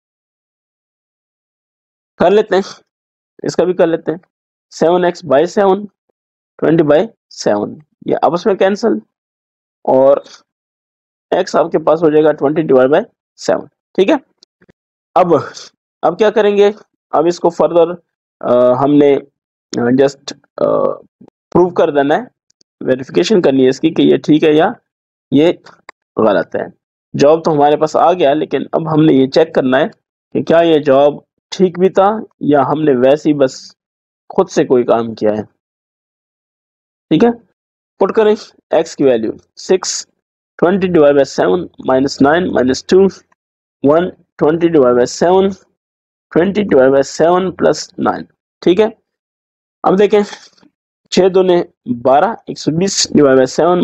कर लेते हैं, इसका भी कर लेते हैं, 7x/7 20/7, ये आपस में कैंसिल, और x आपके पास हो जाएगा 20/7, ठीक है। अब अब क्या करेंगे, अब इसको फर्दर हमने जस्ट प्रूव कर देना है, वेरिफिकेशन करनी है इसकी कि ये ठीक है या ये गलत है। जवाब तो हमारे पास आ गया, लेकिन अब हमने ये चेक करना है कि क्या ये जवाब ठीक भी था या हमने वैसे ही बस खुद से कोई काम किया है, ठीक है। पुट करें x की वैल्यू 6 20/7 -9 -2 1 20/7 20/7 + 9, ठीक है। अब देखें, 6 दूने 12, 120/7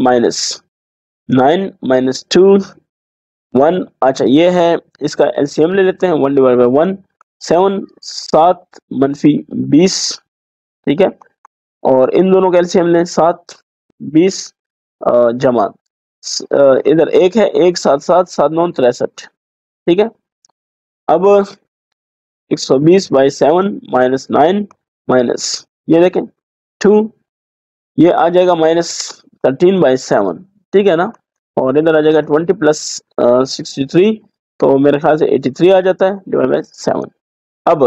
-9 -2 1, अच्छा ये है, इसका एलसीएम ले लेते हैं, 1/1, 7 7 -20, ठीक है। और इन दोनों का एलसीएम लें, 7 20 जमा इधर 1 है, 1 7 7 7 9 63, ठीक है। अब 120/7 -9 माइनस, ये देखें 2, ये आ जाएगा -13/7, ठीक है ना। और इधर आ जाएगा 20 + 63, तो मेरे ख्याल से 83 आ जाता है, /7। अब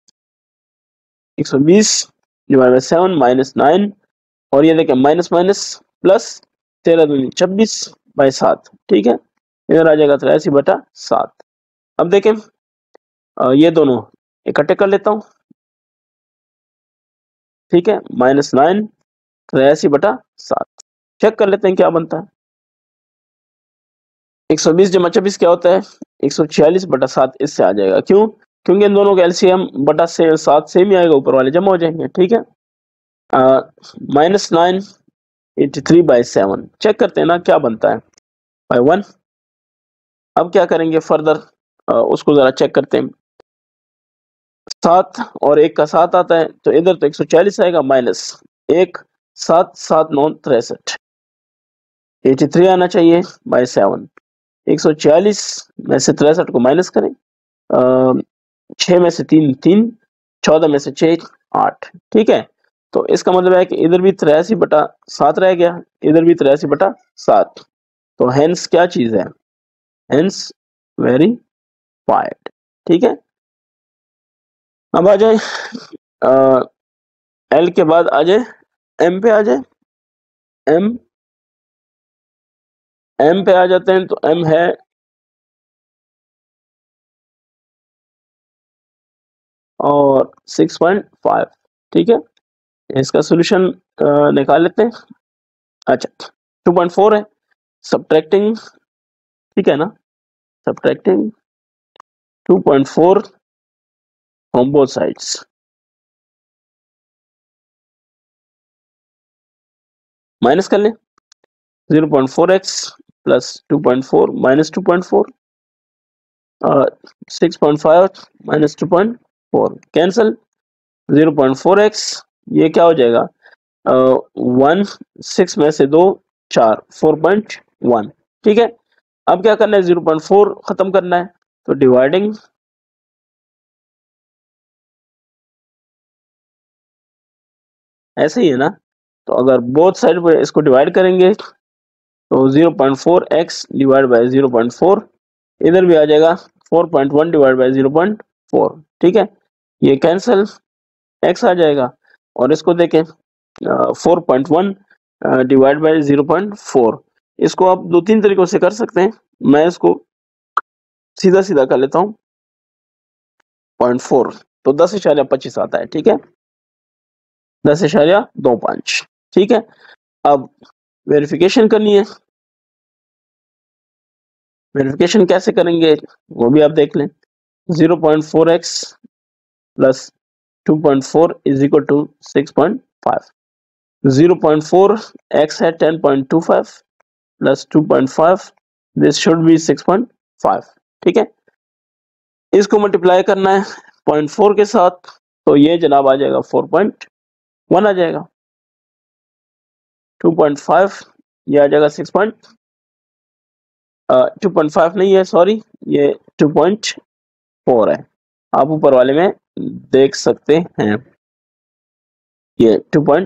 120/7 -9, और ये देखें माइनस माइनस प्लस, 13 दूनी 26/7, ठीक है। इधर आ जाएगा 83/7। अब देखें, ये दोनों इकट्ठे कर लेता हूँ, ठीक है, -9 83/7, चेक कर लेते हैं क्या बनता है। 120 × 26 क्या होता है, 146/7 इससे आ जाएगा। क्यों, क्योंकि इन दोनों का एलसीएम बटा से 7 सेम ही आएगा, ऊपर वाले जमा हो जाएंगे, ठीक है। -9 83/7, चेक करते हैं ना क्या बनता है, बाय 1। अब क्या करेंगे फर्दर, उसको जरा चेक करते हैं, 7 और 1 का 7 आता है, तो इधर तो 140 आएगा, माइनस 1 7 7 9 63, 83 आना चाहिए बाय 7। 140 में से 63 को माइनस करें, 6 में से 3 3, 14 में से 6 8, ठीक है। तो इसका मतलब है कि इधर भी 83/7 रह गया, इधर भी 83/7, तो हेंस क्या चीज है, हेंस वेरीफाइड, ठीक है। अब आ जाए, एल के बाद आ जाए एम पे, आ जाए एम, एम पे आ जाते हैं, तो एम है और 6.5, ठीक है। इसका सोल्यूशन निकाल लेते हैं। अच्छा 2.4 है, सब्ट्रैक्टिंग, ठीक है ना, subtracting 2.4 from both sides, minus कर लें 0.4x plus 2.4 minus 2.4, 6.5 minus 2.4 cancel, 0.4x ये क्या हो जाएगा 1, 6 में से 2 4, 4.1, ठीक है। अब क्या करना है 0.4 खत्म करना है, तो डिवाइडिंग ऐसे ही है ना, तो अगर बोथ साइड पे इसको डिवाइड करेंगे तो 0.4x डिवाइड बाय 0.4, इधर भी आ जाएगा 4.1 डिवाइड बाय 0.4, ठीक है। ये कैंसल, x आ जाएगा, और इसको देखें 4.1 डिवाइड बाय 0.4, इसको आप 2-3 तरीकों से कर सकते हैं। मैं इसको सीधा सीधा कर लेता हूँ 0.4, तो 10.25 आता है, ठीक है, 10.25, ठीक है। अब वेरिफिकेशन करनी है, वेरिफिकेशन कैसे करेंगे वो भी आप देख लें। 0.4x plus 2.4 is equal to 6.5, 0.4x है 10.25 प्लस 2.5, दिस शुड बी 6.5, ठीक है। इसको मल्टीप्लाई करना है 0.4 के साथ, तो ये जनाब आ जाएगा 4.1 आ जाएगा, 2.5 ये आ जाएगा 2.5 नहीं है, सॉरी, ये 2.4 है, आप ऊपर वाले में देख सकते हैं, ये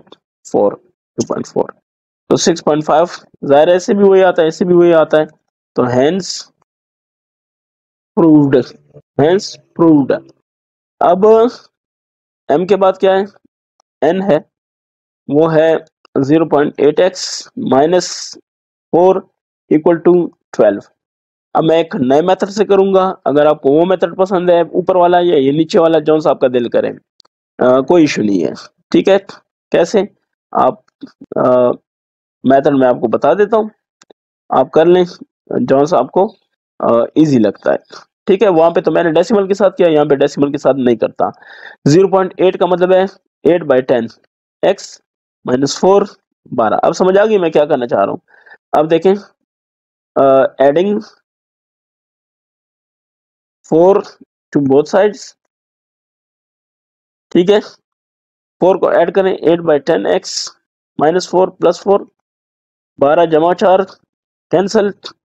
2.4, तो 6.5 जाहिर है ऐसे भी वही आता है, ऐसे भी वही आता है, तो हेंस प्रूव्ड, हेंस प्रूव्ड। अब m के बाद क्या है, n है, वो है 0.8x माइनस 4 इक्वल टू 12। अब मैं एक नए मेथड से करूंगा, अगर आपको वो मेथड पसंद है ऊपर वाला या ये नीचे वाला, जो सा आपका दिल करे, कोई इशू नहीं है, ठीक है। कैसे आप मेथड मैं आपको बता देता हूँ, आप कर लें जो सा आपको इजी लगता है, ठीक है। वहां पे तो मैंने डेसिमल के साथ किया, यहाँ पे डेसिमल के साथ नहीं करता। 0.8 का मतलब है 8/10 x माइनस 4 12। अब समझ आ गई मैं क्या करना चाह रहा हूँ। अब देखें एडिंग 4 टू बोथ साइड्स, ठीक है, 4 को ऐड करें 8/10 x माइनस 4 प्लस 4, 12 जमा 4 कैंसल,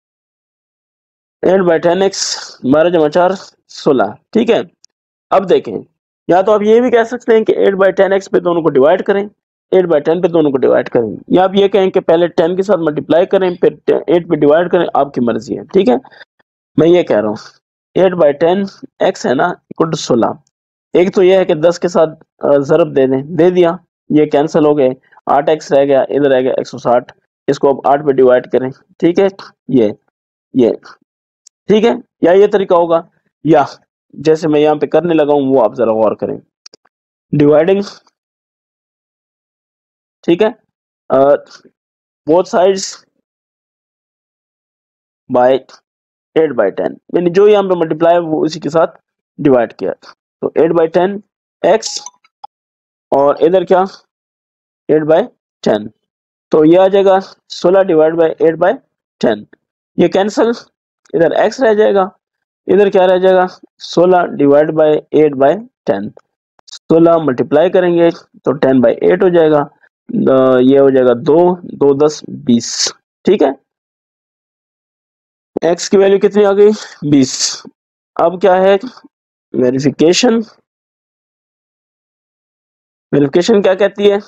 8/10 x 12 जमा 4 16, ठीक है। अब देखें, या तो आप ये भी कह सकते हैं कि 8/10 x पे दोनों को डिवाइड करें, 8/10 पे दोनों को डिवाइड करें, या आप ये कहें कि पहले 10 के साथ मल्टीप्लाई करें फिर 8 पे डिवाइड करें, आपकी मर्जी है, ठीक है। मैं ये कह रहा हूँ 8/10 x है ना इक्वल टू 16, एक तो ये है कि 10 के साथ ज़रब दे दें, दे दिया, ये कैंसिल हो गए, 8x रह गया, इधर रह गया 160, इसको अब 8 पे डिवाइड करें, ठीक है, ये ठीक है, या ये तरीका होगा, या जैसे मैं यहाँ पे करने लगा हूँ वो आप जरा गौर करें, डिवाइडिंग, ठीक है, बोथ साइड्स बाय 8/10, मैंने जो यहाँ पे मल्टीप्लाई वो उसी के साथ डिवाइड किया, तो 8/10 x, और इधर क्या 8/10, तो ये आ जाएगा 16 डिवाइड बाय 8/10, ये कैंसिल, इधर x रह जाएगा, इधर क्या रह जाएगा 16 डिवाइड बाय 8/10, 16 मल्टीप्लाई करेंगे तो 10/8 हो जाएगा, ये हो जाएगा 2 2 10 20, ठीक है। x की वैल्यू कितनी आ गई 20। अब क्या है वेरिफिकेशन, वेरिफिकेशन क्या कहती है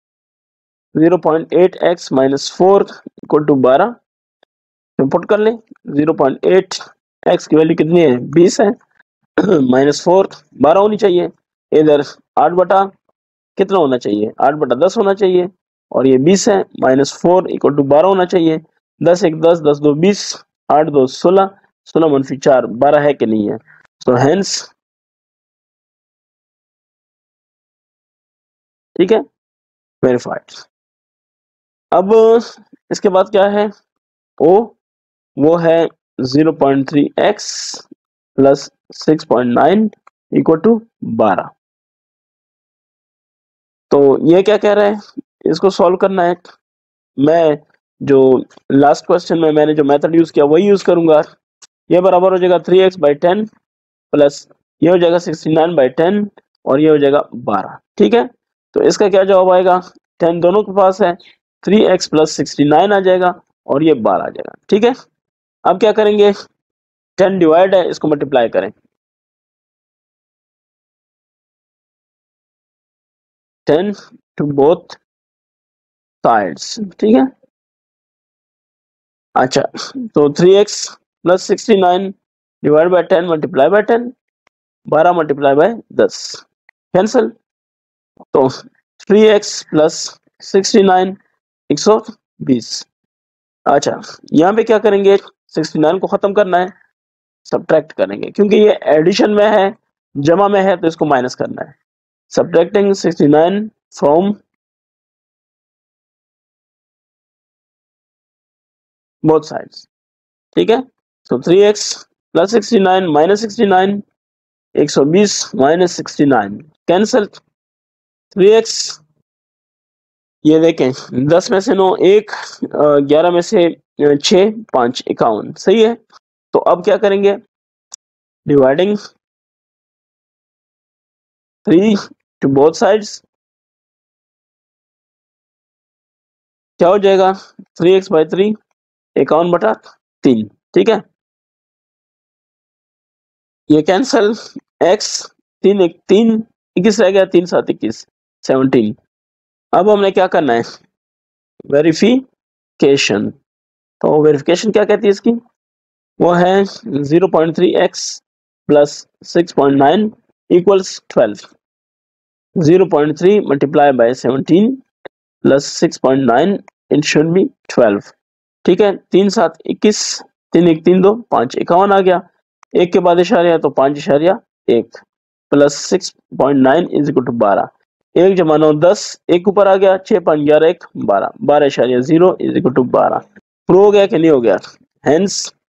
0.8x minus 4 equal to 12, input कर लें 0.8 x की वैल्यू कितनी है 20 है, माइनस 4 12 होनी चाहिए, इधर 8 बटा कितना होना चाहिए 8/10 होना चाहिए, और ये 20 है, माइनस 4 इक्वल टू 12 होना चाहिए, 10 1 10 10 2 20, 8 2 16, 16 मनफी 4 12 है कि नहीं है, तो हेंस, ठीक है। वेरीफाइड। अब इसके बाद क्या है, ओ वो है 0.3x प्लस 6.9 इक्वल टू 12। तो ये क्या कह रहा है, इसको सॉल्व करना है। मैं जो लास्ट क्वेश्चन में मैंने जो मेथड यूज किया वही यूज करूंगा। ये बराबर हो जाएगा 3x/10 प्लस ये हो जाएगा 69/10 और ये हो जाएगा 12। ठीक है, तो इसका क्या जवाब आएगा, 10 दोनों के पास है, 3x प्लस 69 आ जाएगा और ये 12 आ जाएगा। ठीक है, अब क्या करेंगे, 10 डिवाइड है, इसको मल्टीप्लाई करें, 10 टू बोथ साइड्स। ठीक है, अच्छा, तो 3x plus 69 divide by 10 multiply by 10, 12 multiply by 10 cancel, तो 3x प्लस 69 120। अच्छा, यहाँ पे क्या करेंगे, 69 को खत्म करना है, सब्ट्रैक्ट करेंगे, क्योंकि ये एडिशन में है, जमा में है, तो इसको माइनस करना है। Subtracting 69 from both sides. ठीक है, तो 3x plus 69 minus 69, 120 minus 69 cancel, 3x ये देखें 10 में से 9 1, 11 में से 6 5 51, सही है। तो अब क्या करेंगे, डिवाइडिंग 3 टू बोथ साइड्स, क्या हो जाएगा, 3x/3 51/3। ठीक है, ये कैंसल, x 3 1 3 21 रह गया, 3 7 21 17। अब हमने क्या करना है, वेरिफिकेशन। तो वेरिफिकेशन क्या कहती है इसकी, वो है 0.3x plus 6.9 equals 12, 0.3 multiply by 17 plus 6.9 it should be 12। ठीक है, 3 7 21, 3 1 3 2 5 51 आ गया, एक के बाद इशारिया तो 5.1 प्लस 6.9 इज इक्वल टू 12, 1 जमा 9 10, एक ऊपर आ गया, 6 5 11 1 12, 12.0 इज इक्वल टू 12। प्रूव हो गया कि नहीं हो गया, हेंस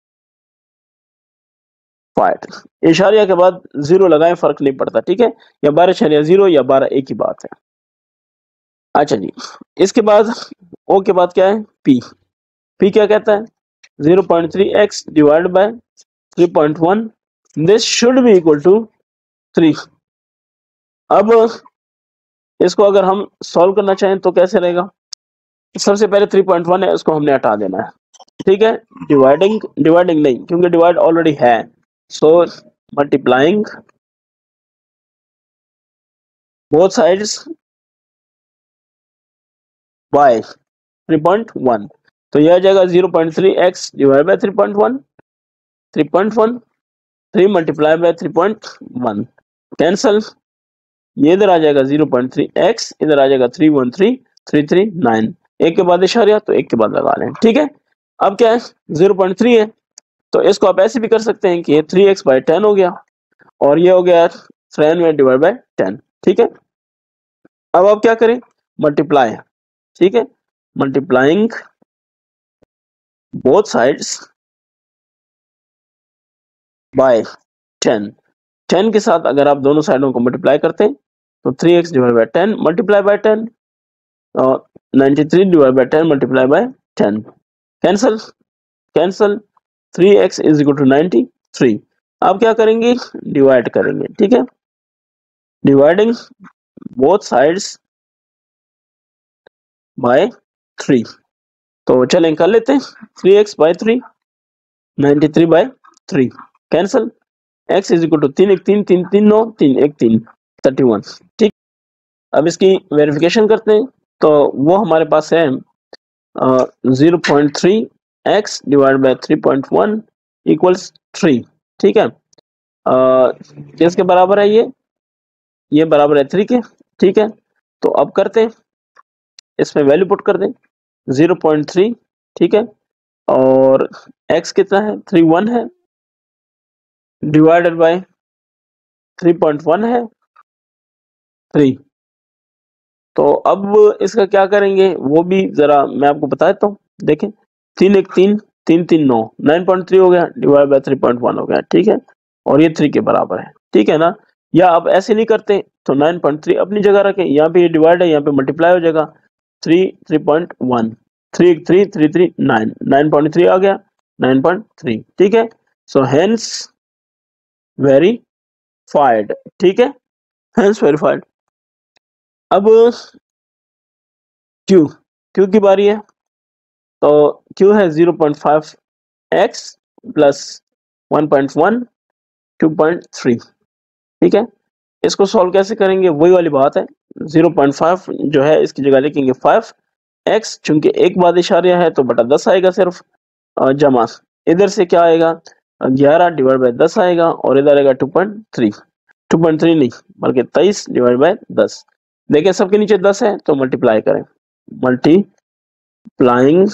फाइट। इशारिया के बाद 0 लगाएं, फर्क नहीं पड़ता। ठीक है, या 12.0 या 12 एक ही बात है। अच्छा जी, इसके बाद ओ के बाद क्या है, पी। पी क्या कहता है, 0.3x divide by 3.1, this should be equal to 3। अब इसको अगर हम सॉल्व करना चाहें तो कैसे रहेगा, सबसे पहले 3.1 है, उसको हमने हटा देना है। ठीक है, डिवाइडिंग नहीं, क्योंकि डिवाइड ऑलरेडी है, so multiplying both sides by 3.1, तो यह आ जाएगा 0.3x divide by 3.1, 3.1 3 multiply by 3.1 cancel, ये इधर आ जाएगा 0.3x, इधर आ जाएगा 313,339, एक के बाद इशारिया तो एक के बाद लगा लें। ठीक है, अब क्या है, 0.3 है, तो इसको आप ऐसे भी कर सकते हैं कि ये 3x/10 हो गया और ये हो गया 93 डिवाइड बाय 10। ठीक है, अब आप क्या करें, मल्टीप्लाई। ठीक है, मल्टीप्लाइंग बोथ साइड्स बाय 10, 10 के साथ अगर आप दोनों साइडों को मल्टीप्लाई करते हैं तो 3x divide by 10 multiply by 10 और 93 divide by 10 multiply by 10 cancel, cancel, 3x is equal to 93। अब क्या करेंगे, डिवाइड करेंगे। ठीक है, डिवाइडिंग बोथ साइड्स बाय 3, तो चलें कर लेते हैं, 3x/3 93/3 cancel, x is equal to 3 1 3 3 3 9 3 1 3 31। ठीक, अब इसकी वेरिफिकेशन करते हैं, तो वो हमारे पास है 0.3x डिवाइड बाय 3.1 इक्वल्स 3। ठीक है, किसके बराबर है ये बराबर है 3 के। ठीक है, तो अब करते हैं, इसमें वैल्यू पुट कर दें 0.3। ठीक है, और x कितना है, 31 है, डिवाइडेड बाय 3.1 है 3। तो अब इसका क्या करेंगे वो भी जरा मैं आपको बता देता हूँ। देखें 3 1 3 3 3 9 9.3 हो गया डिवाइड बाय 3.1 हो गया, ठीक है, और ये 3 के बराबर है, ठीक है ना। या अब ऐसे नहीं करते तो 9.3 अपनी जगह रखें, यहाँ पे ये डिवाइड है, यहाँ पे मल्टीप्लाई हो जाएगा 3 3.1 3 3 3 3 9 9.3 आ गया 9.3, ठीक है। सो हेंस वेरीफाइड, ठीक है, हेंस वेरीफाइड। अब क्यू क्यू की बारी है, तो क्यू है 0.5x प्लस 1.1 2.3, ठीक है। इसको सॉल्व कैसे करेंगे वही वाली बात है, 0.5 जो है इसकी जगह लिखेंगे 5x, चूंकि एक बाद इशारिया है तो बटा 10 आएगा सिर्फ, जमा इधर से क्या आएगा 11 डिवाइड बाय 10 आएगा, और इधर आएगा 2.3 नहीं बल्कि 23 डिवाइड बाय 10। देखिए सबके नीचे 10 है तो मल्टीप्लाई करें, मल्टीप्लाइंग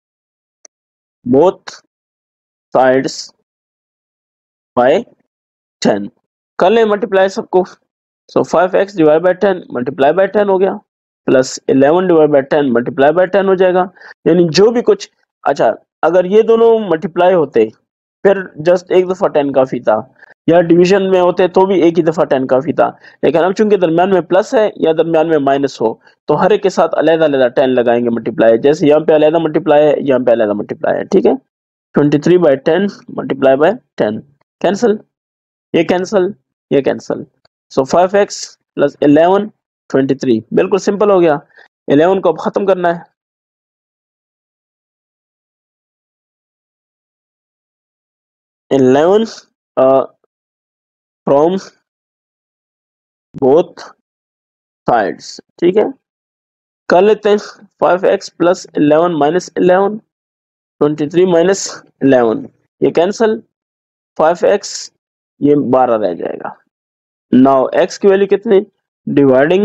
बोथ साइड्स बाय 10 कर लें मल्टीप्लाई सबको। So 5x divide by 10 multiply by 10 हो गया, plus 11 divide by 10 multiply by 10 हो जाएगा, यानी जो भी कुछ। अच्छा अगर ये दोनों मल्टीप्लाई होते फिर जस्ट एक दफा 10 काफी था, या डिवीजन में होते तो भी एक ही दफा 10 काफी था, लेकिन अब चूंकि दरम्यान में प्लस है या दरम्यान में माइनस हो तो हर एक के साथ अलग अलग 10 लगाएंगे मल्टीप्लाई, जैसे यहाँ पे अलग मल्टीप्लाई है, यहाँ पे अलग मल्टीप्लाई है, ठीक है। 23 बाय 10 मल्टीप्लाई बाय 10 कैंसिल, ये कैंसिल, ये कैंसिल। सो 5x प्लस 11 23, बिल्कुल सिंपल हो गया। 11 को अब खत्म करना है, 11 फ्रॉम बोथ साइड्स, ठीक है, कर लेते हैं। 5x प्लस 11 माइनस 11 23 माइनस 11, ये कैंसिल, 5x ये 12 रह जाएगा। नाउ x की वैल्यू कितनी, डिवाइडिंग,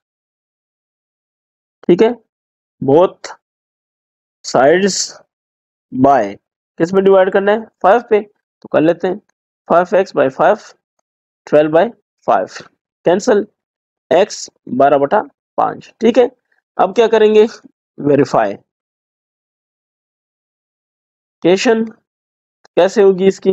ठीक है, बोथ साइड्स बाय, किस पे डिवाइड करना है 5 पे, तो कर लेते हैं 5x bye 5 12 bye 5 cancel, x 12/5, ठीक है। अब क्या करेंगे वेरिफिकेशन कैसे होगी इसकी,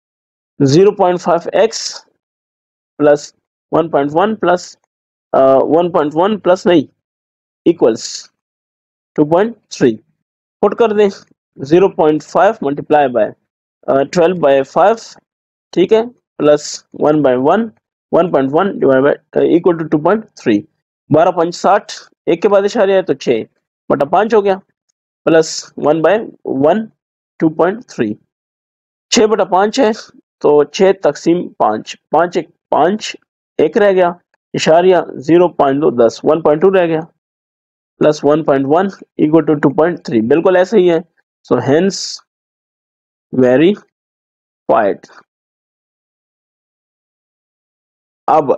0.5x प्लस 1.1 प्लस 1.1 प्लस नहीं इक्वल्स 2.3, पुट कर दें 0.5 मल्टीप्लाई बाय 12 बाय 5, ठीक है, plus 1 by 1 1.1 divide by equal to 2.3, 12.60 एक के बाद इशारे है तो 6/5 हो गया, प्लस 1 बाय 1 2.3, 6/5 है तो 6 तकसीम 5 5 1 5 एक रह गया, इशारिया 0.2 10 1.2 रह गया, प्लस 1.1 इक्वल टू 2.3, बिल्कुल ऐसे ही है। So hence verified. अब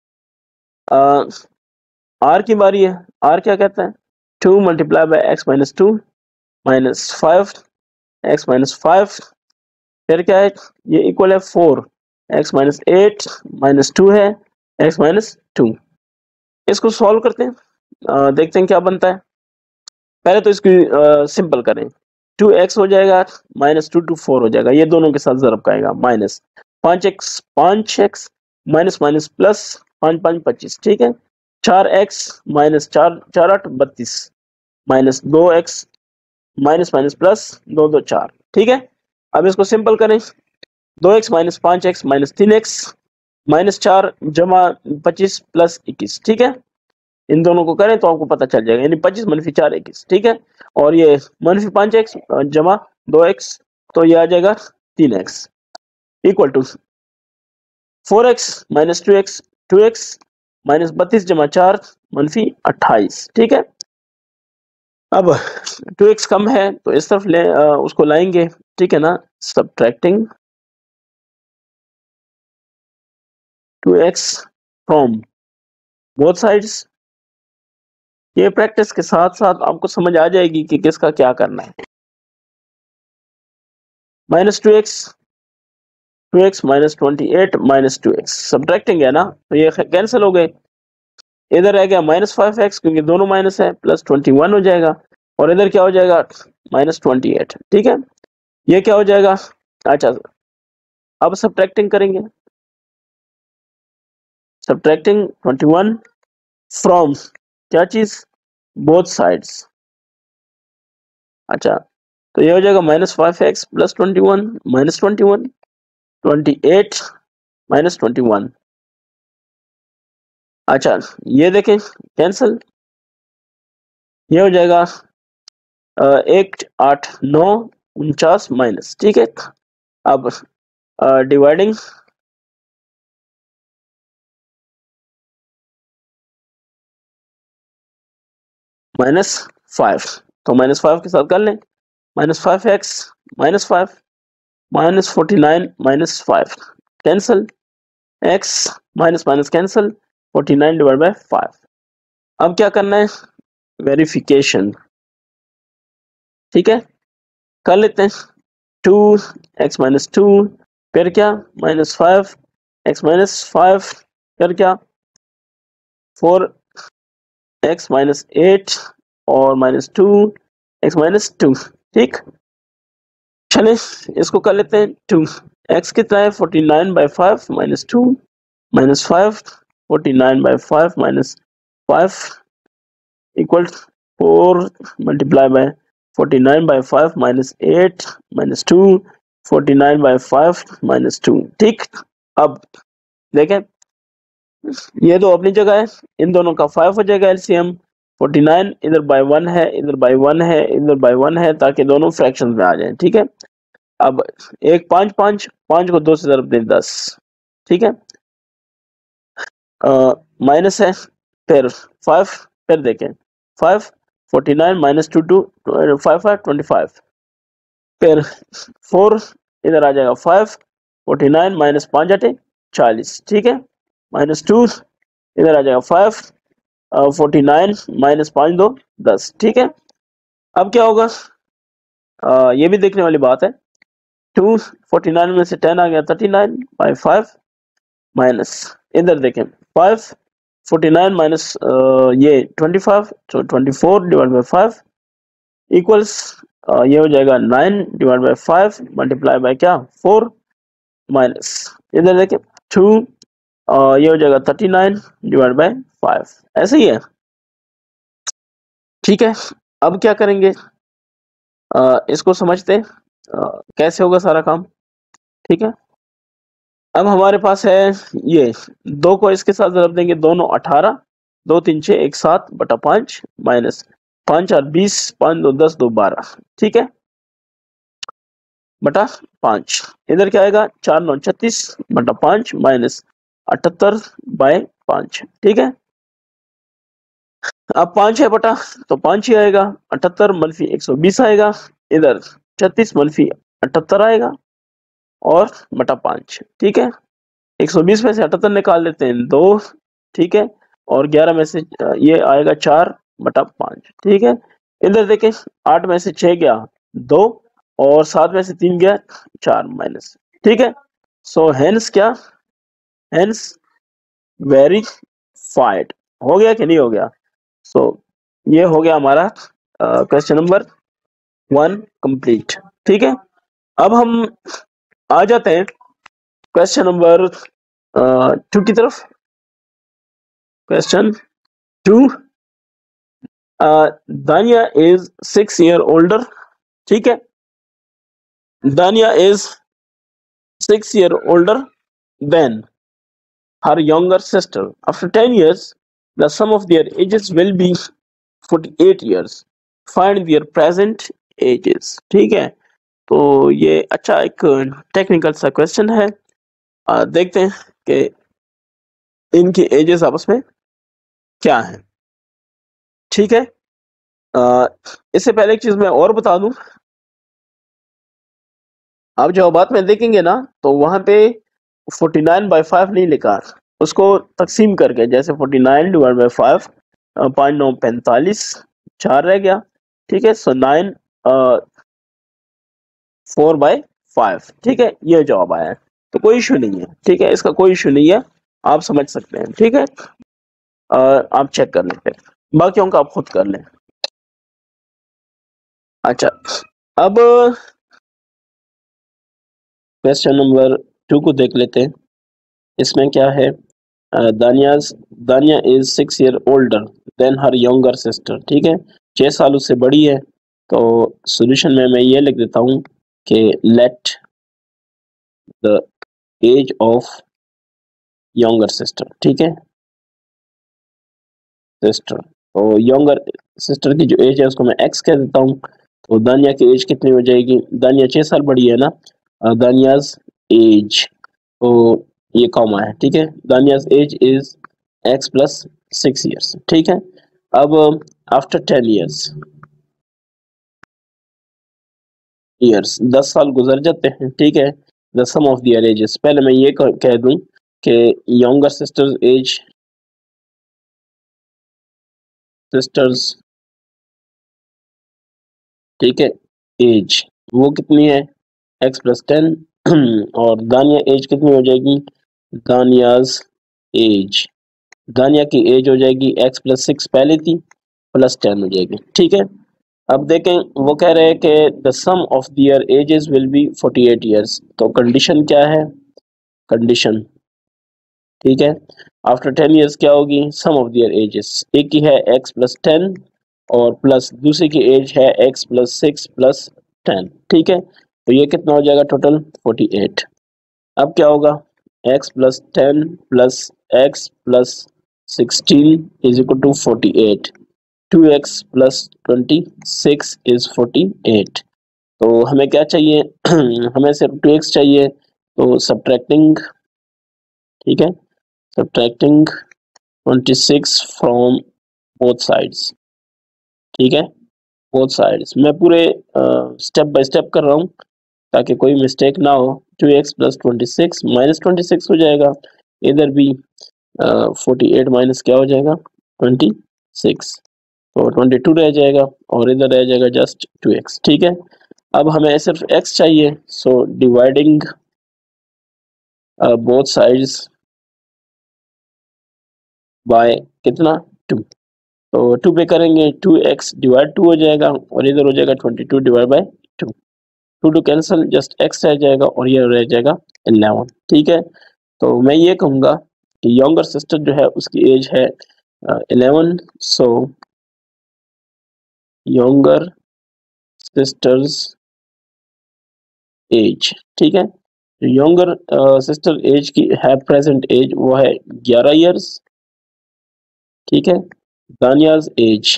आर की बारी है, आर क्या कहता है 2 multiply by x minus 2 minus 5 x minus 5, फिर क्या है ये इक्वल है 4 एक्स माइनस 8 माइनस 2 है एक्स माइनस 2। इसको सॉल्व करते हैं, देखते हैं क्या बनता है। पहले तो इसकी सिंपल करें, 2x हो जाएगा माइनस 2 टू 4 हो जाएगा, ये दोनों के साथ ज़रब का आएगा, minus 5x minus minus plus 5 5 25, ठीक है, 4x minus 4 4 8 32 minus 2x minus minus plus 2 2 4, ठीक है। अब इसको सिंपल करें, 2x minus 5x minus 3x minus 4 जमा 25 प्लस 21, ठीक है, इन दोनों को करें तो आपको पता चल जाएगा, यानी 25 मनफी 4 21, ठीक है, और ये मनफी 5x जमा 2x तो ये आ जाएगा 3x equal to 4x minus 2x minus 32 जमा 4 मनफी 28, ठीक है। अब 2x कम है तो इस तरफ ले उसको लाएंगे, ठीक है ना, subtracting 2x from both sides. ये प्रैक्टिस के साथ साथ आपको समझ आ जाएगी कि किसका क्या करना है। Minus 2x minus 28 minus 2x subtracting है ना, तो ये कैंसिल हो गए, इधर रह गया -5x क्योंकि दोनों माइनस है, प्लस 21 हो जाएगा, और इधर क्या हो जाएगा -28। ठीक है, ये क्या हो जाएगा। अच्छा, अब सब्ट्रैक्टिंग करेंगे, सब्ट्रैक्टिंग 21 फ्रॉम क्या चीज, बोथ साइड्स। अच्छा, तो ये हो जाएगा -5x प्लस 21 -21 28 -21। अच्छा, ये देखें कैंसिल, ये हो जाएगा 1 8 9 49 माइनस। ठीक है, अब डिवाइडिंग -5, तो -5 के साथ कर लें, -5x -5 -49 -5 cancel, x minus minus cancel, 49 divide by 5। अब क्या करना है, वेरिफिकेशन। ठीक है, कर लेते हैं, 2x माइनस 2 फिर क्या -5 x माइनस 5 फिर क्या 4x माइनस 8 और -2 x माइनस 2। ठीक, चले इसको कर लेते हैं, 2x कितना है 49 by 5 -2 -5 49 by 5 -5 equal 4 multiply by 49 by 5 -8 -2 49 by 5 -2। ठीक, अब देखें ये दो अपनी जगह है, इन दोनों का 5 हो जाएगा एलसीएम। 49 इधर बाय 1 है, इधर बाय 1 है, इधर बाय 1 है, ताकि दोनों फ्रैक्शन में आ जाए। ठीक है, अब एक 5 5 5 को 2 से ज़रब दें 10। ठीक है, माइनस है, फिर 5 फिर देखें 5 49 माइनस 2 2 5 5 25 फिर 4 इधर आ जाएगा 5 49 माइनस 5 जाते 40। ठीक है, -2 इधर आ जाएगा 5 49 माइनस 5 2 10। ठीक है, अब क्या होगा, ये भी देखने वाली बात है। 2 49 में से 10 आ गया 39 बाई 5 माइनस इधर देखें 5 49 माइनस ये 25 तो 24 डिवाइड बाई 5 इक्वल्स ये हो जाएगा 9 डिवाइड बाई 5 मल्टीप्लाई बाय क्या 4 माइनस इधर देखें 2 ये हो जाएगा 39 डिवाइड बाय 5। ऐसे ही है। ठीक है, अब क्या करेंगे, इसको समझते हैं कैसे होगा सारा काम। ठीक है, अब हमारे पास है ये 2 को इसके साथ ज़रब देंगे, दोनों 18 2 3 6 1 7 बटा 5 माइनस 5 4 20 5 2 10 2 12। ठीक है, बटा 5 इधर क्या आएगा 4 9 36 बटा 5 माइनस 78 बाय 5। ठीक है, अब 5 है बटा तो 5 ही आएगा, 78 मनफी 120 आएगा, इधर 36 मनफी 78 आएगा और बटा 5। ठीक है, 120 में से 78 निकाल लेते हैं 2। ठीक है, और 11 में से ये आएगा 4 बटा 5। ठीक है, इधर देखें 8 में से 6 गया 2 और 7 में से 3 गया 4 माइनस। ठीक है, सो हेंस क्या, हेंस वेरीफाइड हो गया कि नहीं हो गया। सो ये हो गया हमारा क्वेश्चन नंबर 1 कंप्लीट। ठीक है, अब हम आ जाते हैं क्वेश्चन नंबर 2 की तरफ। क्वेश्चन 2, दानिया इज 6 year older। ठीक है, Dania is 6 year older than her younger sister. After 10 years, the sum of their ages will be 48 years. Find their present ages. ठीक है, तो ये अच्छा एक टेक्निकल सा क्वेश्चन है। देखते हैं कि इनकी एजेस आपस में क्या है। ठीक है, इससे पहले एक चीज मैं और बता दूं, आप जो बात में देखेंगे ना तो वहां पे 49 बाई 5 नहीं लिखा, उसको तकसीम करके जैसे 49 डिवाइड बाई 5 5 9 45 4 रह गया। ठीक है, सो 9 4 बाई 5। ठीक है, ये जवाब आया है, तो कोई इशू नहीं है। ठीक है, इसका कोई इशू नहीं है, आप समझ सकते हैं। ठीक है, आप चेक कर लेते हैं, बाकियों का आप खुद कर लें। अच्छा, अब क्वेश्चन नंबर 2 को देख लेते हैं। इसमें क्या है, Dania is 6 year older than her younger sister. ठीक है, 6 साल उससे बड़ी है। तो सॉल्यूशन में मैं ये लिख देता हूँ कि let the age of younger sister. ठीक है, सिस्टर, तो यंगर सिस्टर की जो एज है उसको मैं एक्स कह देता हूँ। तो दानिया की एज कितनी हो जाएगी, दानिया 6 साल बड़ी है ना, दानियाज एज, तो ये कॉमा है। ठीक है, Dania's age is x plus 6 years. ठीक है, अब आफ्टर 10 ईयर्स, 10 साल गुजर जाते हैं। ठीक है, the sum of their ages, पहले मैं ये कह दूं कि यंगर सिस्टर्स, ठीक है, एज वो कितनी है, एक्स प्लस 10 और दानिया एज कितनी हो जाएगी, दानियाज एज, दानिया की एज हो जाएगी एक्स प्लस 6 पहले थी, प्लस 10 हो जाएगी। ठीक है, अब देखें, वो कह रहे हैं कि the sum of their ages will be 48 years. तो कंडीशन क्या है, कंडीशन, ठीक है, आफ्टर 10 ईयर्स क्या होगी, सम ऑफ दियर एजेस, एक की है एक्स प्लस 10 और प्लस दूसरी की एज है एक्स प्लस 6 प्लस 10। ठीक है, तो ये कितना हो जाएगा टोटल 48। अब क्या होगा, x plus 10 plus x plus 16 is equal to 48, 2x plus 26 is 48। तो हमें क्या चाहिए हमें सिर्फ 2x चाहिए, तो सब्ट्रैक्टिंग, ठीक है, सब्ट्रैक्टिंग 26 फ्रॉम बोथ साइड्स। ठीक है, बोथ साइड्स मैं पूरे स्टेप बाय स्टेप कर रहा हूँ ताकि कोई मिस्टेक ना हो। 2x प्लस 26 माइनस 26 हो जाएगा, इधर भी 48 माइनस क्या हो जाएगा 26, तो 22 रह जाएगा और इधर रह जाएगा जस्ट 2x। ठीक है, अब हमें सिर्फ x चाहिए, so dividing both sides by कितना 2, तो 2 पे करेंगे 2x डिवाइड 2 हो जाएगा और इधर हो जाएगा 22 divide by 2, 2 two cancel, just x रह जाएगा और ये रह जाएगा 11। ठीक है, तो मैं ये कहूँगा कि यंगर सिस्टर जो है उसकी एज है 11, सो यंगर सिस्टर्स एज, ठीक है, यंगर सिस्टर एज की है प्रेजेंट एज वो है 11 ईयर्स। ठीक है, दानियाज एज,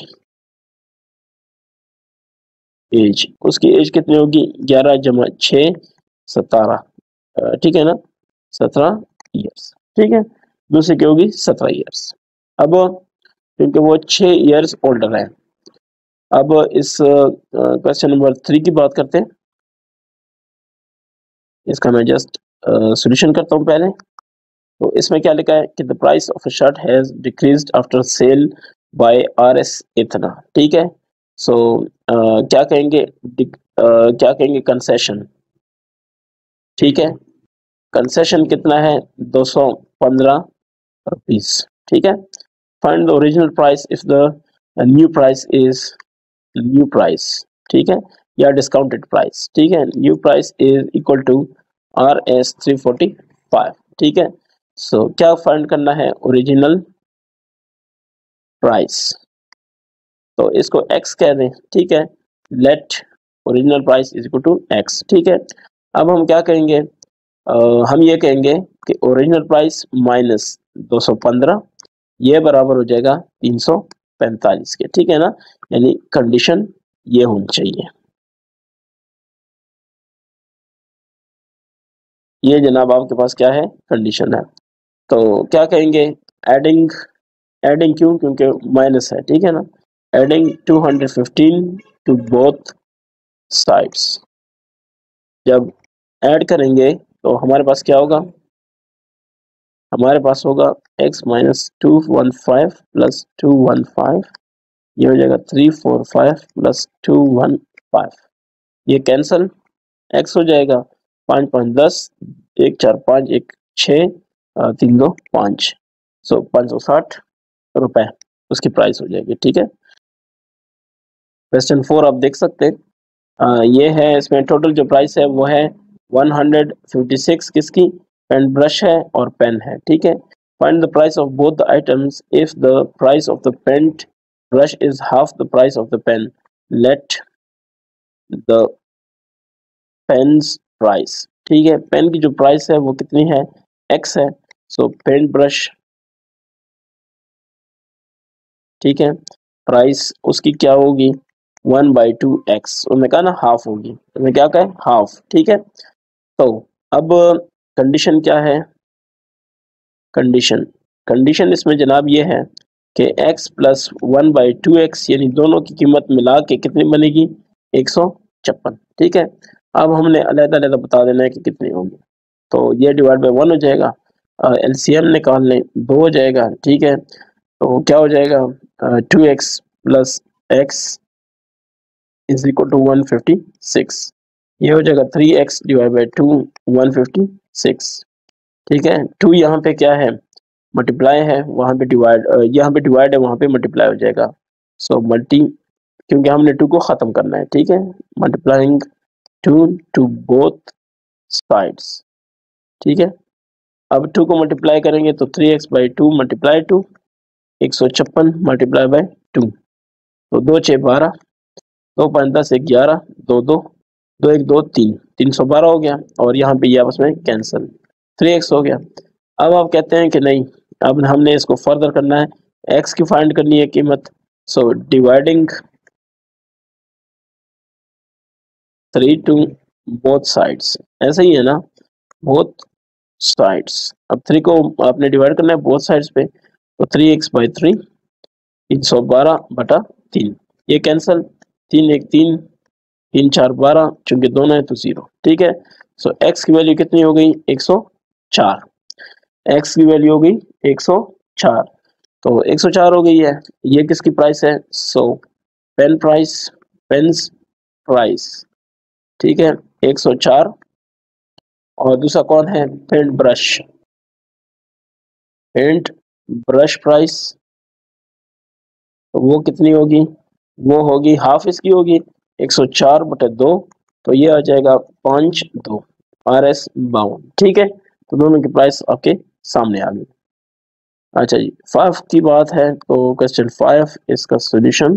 एज उसकी एज कितनी होगी 11 जमा 6 17, ठीक है ना, 17 ईयर्स। ठीक है, दूसरी की होगी 17 ईयर्स। अब क्योंकि वो 6 ईयर्स ओल्डर है, अब इस क्वेश्चन नंबर 3 की बात करते हैं। इसका मैं जस्ट सॉल्यूशन करता हूँ पहले। तो इसमें क्या लिखा है कि the price of a shirt has decreased after sale by RS इतना। ठीक है, सो क्या कहेंगे, क्या कहेंगे कंसेशन। ठीक है, कंसेशन कितना है 215 रुपीस। ठीक है, find the original price if the new price is new price, ठीक है, या डिस्काउंटेड प्राइस। ठीक है, new price is equal to RS 345। ठीक है, सो क्या फाइंड करना है, ओरिजिनल प्राइस, तो इसको x कह दें। ठीक है, let original price is equal to x। ठीक है, अब हम क्या कहेंगे, हम ये कहेंगे कि ओरिजिनल प्राइस माइनस 215 ये बराबर हो जाएगा 345 के। ठीक है ना, यानी कंडीशन ये होनी चाहिए। ये जनाब आपके पास क्या है, कंडीशन है। तो क्या कहेंगे, एडिंग, एडिंग क्यों, क्योंकि माइनस है। ठीक है ना, एडिंग 215 टू बोथ साइड्स, जब ऐड करेंगे तो हमारे पास क्या होगा, हमारे पास होगा x माइनस 215 प्लस 215, ये हो जाएगा 345 प्लस 215, ये कैंसल, x हो जाएगा 5 5 10, 1 4 5 1 6, 3 2 5, सो 560 रुपए उसकी प्राइस हो जाएगी। ठीक है, क्वेश्चन 4 आप देख सकते हैं। ये है, इसमें टोटल जो प्राइस है वो है 156 किसकी, पेन ब्रश है और पेन है। ठीक है, find the price of both the items if the price of the paint brush is half the price of the pen, let the pen's price. ठीक है, पेन की जो प्राइस है वो कितनी है, x है। सो पेंट ब्रश, ठीक है, प्राइस उसकी क्या होगी 1/2x, उन्होंने कहा ना हाफ होगी, उन्होंने क्या कहा हाफ। ठीक है, तो अब कंडीशन क्या है, कंडीशन कंडीशन इसमें जनाब ये है कि x प्लस 1/2x यानी दोनों की कीमत मिला के कितनी बनेगी 156। ठीक है, अब हमने अलग-अलग बता देना है कि कितनी होगी। तो ये डिवाइड बाय 1 हो जाएगा, एलसीएम निकाल लें 2 हो जाएगा। ठीक है, तो क्या हो जाएगा 2x plus x is equal to 156, ये हो जाएगा 3x डिवाइड बाय 2 156। ठीक है, 2 यहाँ पे क्या है मल्टीप्लाई है, वहाँ पे डिवाइड, यहाँ पे डिवाइड है वहाँ पे मल्टीप्लाई हो जाएगा। सो मल्टी, क्योंकि हमने 2 को ख़त्म करना है। ठीक है, मल्टीप्लाइंग 2 टू बोथ साइड्स। ठीक है, अब 2 को मल्टीप्लाई करेंगे तो 3x by 2 multiply 2 156 multiply by 2, तो 2 6 12, 2 5 10 11, 2 2 2 1 2 3 312 हो गया, और यहाँ पे ये आपस में कैंसिल 3x हो गया। अब आप कहते हैं कि नहीं, अब हमने इसको फर्दर करना है, x की फाइंड करनी है कीमत। So dividing 3 to both sides, ऐसा ही है ना, बोथ साइड्स। अब 3 को आपने डिवाइड करना है बोथ साइड्स पे, तो 3x/3 312/3, ये कैंसिल, 3 1 3 3 4 12, चूंकि दोनों है तो 0। ठीक है, सो x की वैल्यू कितनी हो गई 104, x की वैल्यू हो गई 104, तो 104 हो गई है। ये किसकी प्राइस है, so pen price, pen's price. ठीक है, 104, और दूसरा कौन है paint brush, paint brush price, तो वो कितनी होगी, वो होगी हाफ इसकी होगी 104/2, तो ये आ जाएगा 5/2 RS 52। ठीक है, तो दोनों की प्राइस आपके सामने आ गई। अच्छा जी, 5 की बात है, तो क्वेश्चन 5 इसका सॉल्यूशन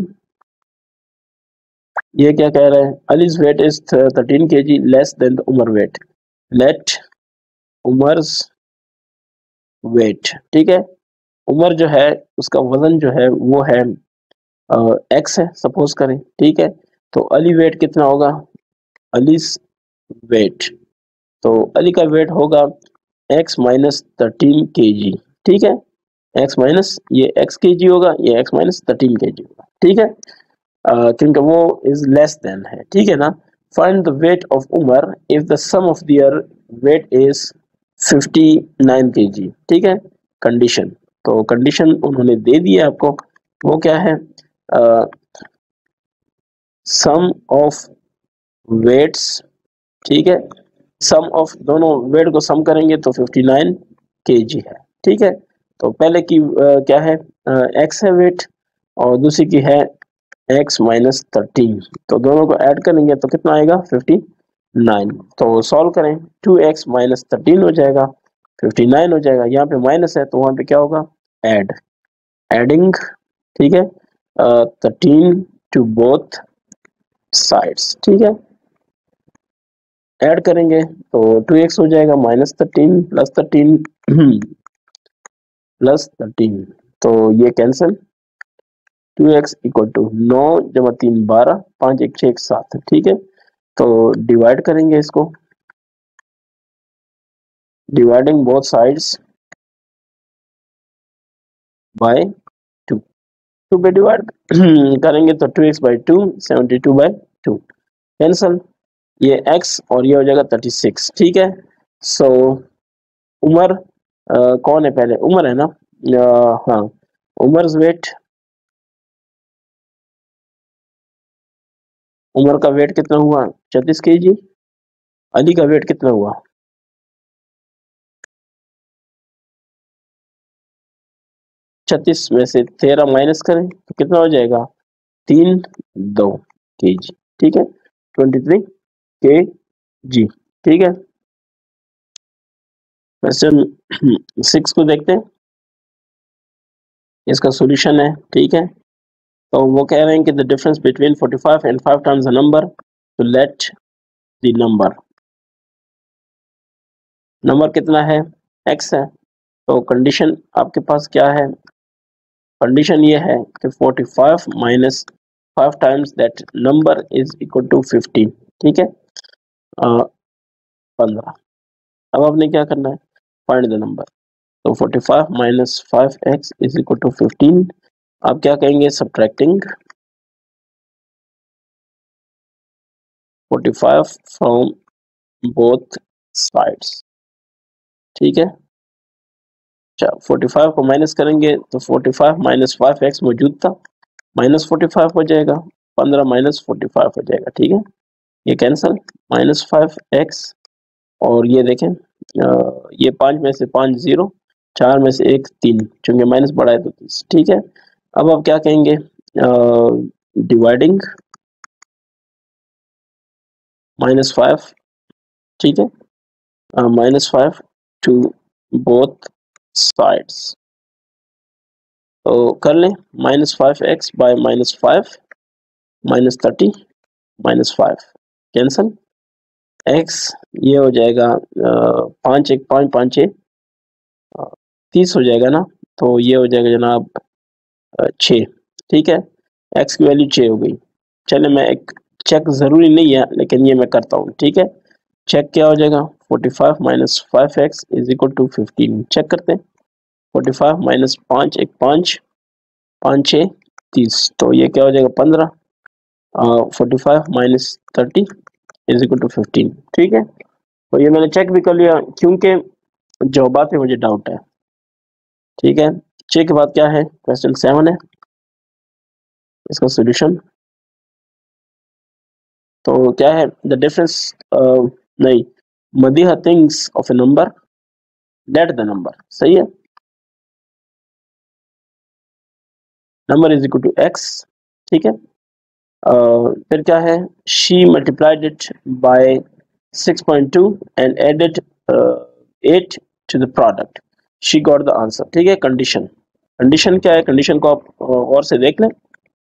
ये क्या कह रहा है, Ali's weight is 13 kg less than the Umar weight, let Umar's weight. ठीक है, उमर जो है उसका वजन जो है वो है एक्स है सपोज करें। ठीक है, तो अली वेट कितना होगा, अलीस वेट, तो अली का वेट होगा x माइनस 13 kg। ठीक है, x माइनस ये x kg होगा, ये x माइनस 13 kg होगा। ठीक है, क्योंकि वो इज लेस देन है। ठीक है ना, find the weight of Umar if the sum of their weight is 59 kg। ठीक है, कंडीशन, तो कंडीशन उन्होंने दे दी है आपको, वो क्या है, सम ऑफ वेट्स। ठीक है, सम ऑफ दोनों वेट को सम करेंगे तो 59 kg है। ठीक है, तो पहले की क्या है x है वेट, और दूसरी की है x माइनस 13, तो दोनों को ऐड करेंगे तो कितना आएगा 59, तो सॉल्व करें 2x माइनस 13 हो जाएगा 59 हो जाएगा, यहाँ पे माइनस है तो वहाँ पे क्या होगा ऐड, एडिंग। ठीक है, 13 टू बोथ साइड्स। ठीक है, ऐड करेंगे तो 2x हो जाएगा माइनस 13 प्लस 13 प्लस 13, तो ये कैंसिल, 2x इक्वल टू 9 जमा 3 12, 5 1 6 1 7। ठीक है, तो डिवाइड करेंगे इसको, डिवाइडिंग बोथ साइड्स बाय 2, 2 पे डिवाइड करेंगे तो 2x/2 72/2 कैंसिल, ये x और ये हो जाएगा 36। ठीक है, सो उमर कौन है पहले, उमर है ना, हाँ, उमर वेट, उमर का वेट कितना हुआ 36 kg, अली का वेट कितना हुआ 36 में से 13 माइनस करें तो कितना हो जाएगा 3.2 kg। ठीक है 23 kg। ठीक है क्वेश्चन 6 को देखते हैं, इसका सॉल्यूशन है। ठीक है तो वो कह रहे हैं कि the difference between 45 and 5 times the number, तो लेट द नंबर कितना है x है। तो कंडीशन आपके पास क्या है, कंडीशन ये है कि 45 minus 5 times that number is equal to 15। ठीक है 15। अब आपने क्या करना है, फाइंड द नंबर। तो 45 minus 5x is equal to 15। आप क्या कहेंगे, सब्ट्रैक्टिंग 45 फ्रॉम बोथ साइड्स। ठीक है अच्छा 45 को माइनस करेंगे तो 45 माइनस 5x मौजूद था, माइनस 45 हो जाएगा, 15 माइनस 45 हो जाएगा। ठीक है ये कैंसल, माइनस 5x और ये देखें ये 5 में से 5 0, 4 में से 1 3, चूंकि माइनस बढ़ा है तो 30। ठीक है अब आप क्या कहेंगे, डिवाइडिंग -5। ठीक है -5 टू बोथ साइड्स। तो कर लें -5x बाय -5 -30 -5 कैंसल, x ये हो जाएगा 5 1 5 5 6 30 हो जाएगा ना, तो ये हो जाएगा जनाब 6। ठीक है x की वैल्यू 6 हो गई। चले मैं एक चेक ज़रूरी नहीं है लेकिन ये मैं करता हूँ। ठीक है चेक क्या हो जाएगा, 45 minus 5x is equal to 15। Check करते हैं 45 माइनस 5 1 5 5 6 30, तो ये क्या हो जाएगा 15। 45 माइनस 30 इज इक्वल टू 15। ठीक है तो ये मैंने चेक भी कर लिया क्योंकि जो बात है मुझे डाउट है। ठीक है चेक के बाद क्या है, क्वेश्चन 7 है, इसका सॉल्यूशन तो क्या है, द डिफरेंस नहीं, Madiha things of a number let the number. सही है number is equal to x. ठीक है फिर क्या है, she multiplied it by 6.2 and added 8 to the product, she got the answer. ठीक है कंडीशन, कंडीशन क्या है, कंडीशन को आप और से देख लें।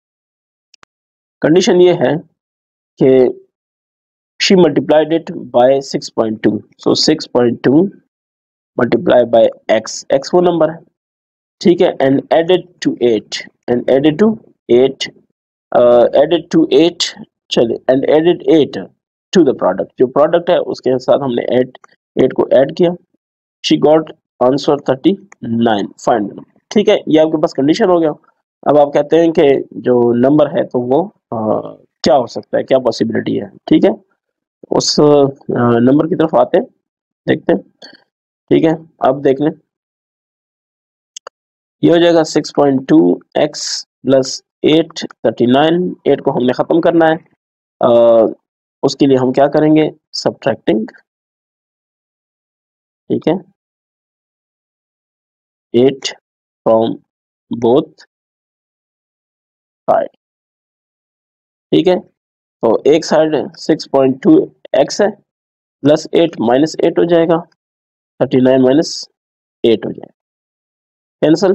कंडीशन ये है कि she multiplied it by 6.2, so 6.2 multiplied by x वो नंबर है। ठीक है and added to 8 and added to 8 added to 8 चलिए and added 8 to the product, जो प्रोडक्ट है उसके साथ हमने 8 को ऐड किया, she got answer 39 फाइंड। ठीक है ये आपके पास कंडीशन हो गया। अब आप कहते हैं कि जो नंबर है तो वो क्या हो सकता है, क्या पॉसिबिलिटी है। ठीक है उस नंबर की तरफ आते हैं, देखते हैं। ठीक है अब देख लें, ये हो जाएगा 6.2x प्लस 8 39। 8 को हमने ख़त्म करना है, उसके लिए हम क्या करेंगे, सब्ट्रैक्टिंग। ठीक है 8 फ्रॉम बोथ साइड। ठीक है तो एक साइड 6.2x है प्लस 8 माइनस 8 हो जाएगा, 39 माइनस 8 हो जाएगा, कैंसल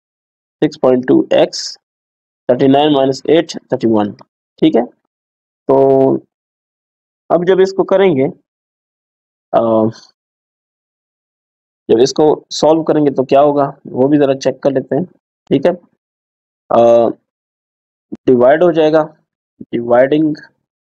6.2x 39 माइनस 8 31। ठीक है तो अब जब इसको करेंगे, जब इसको सॉल्व करेंगे तो क्या होगा वो भी ज़रा चेक कर लेते हैं। ठीक है डिवाइड हो जाएगा, डिवाइडिंग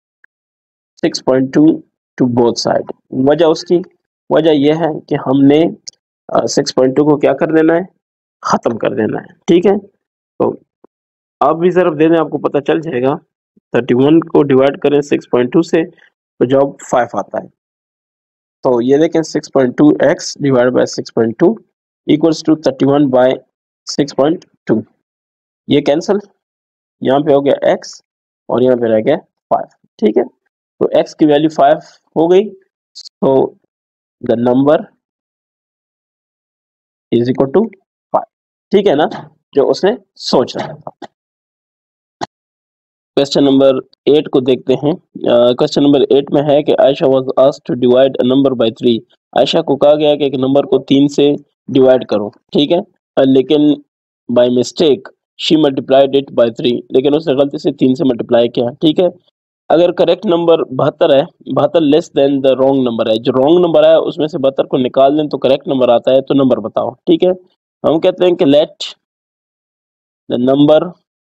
6.2 टू बोथ साइड। वजह उसकी वजह यह है कि हमने 6.2 को क्या कर देना है, ख़त्म कर देना है। ठीक है तो आप भी ज़रा दे दें, आपको पता चल जाएगा। 31 को डिवाइड करें 6.2 से तो जवाब 5 आता है। तो ये देखें 6.2x divide by 6.2 equals to 31 by 6.2। ये कैंसल, यहाँ पे हो गया x और यहाँ पे रह गया 5। ठीक है तो x की वैल्यू 5 हो गई, तो the number is equal to 5। ठीक है ना। जो उसने सोच रहा था। क्वेश्चन नंबर 8 को देखते हैं। क्वेश्चन नंबर 8 में है कि Ayesha was asked to divide a number by 3। Ayesha को कहा गया कि एक नंबर को 3 से डिवाइड करो, ठीक है। लेकिन by mistake she multiplied it by 3, लेकिन उसने गलती से 3 से मल्टीप्लाई किया, ठीक है। अगर करेक्ट नंबर 72 है, 72 less than the wrong number है, जो रॉन्ग नंबर है उसमें से 72 को निकाल दें तो करेक्ट नंबर आता है, तो नंबर बताओ, ठीक है। हम कहते हैं कि let the number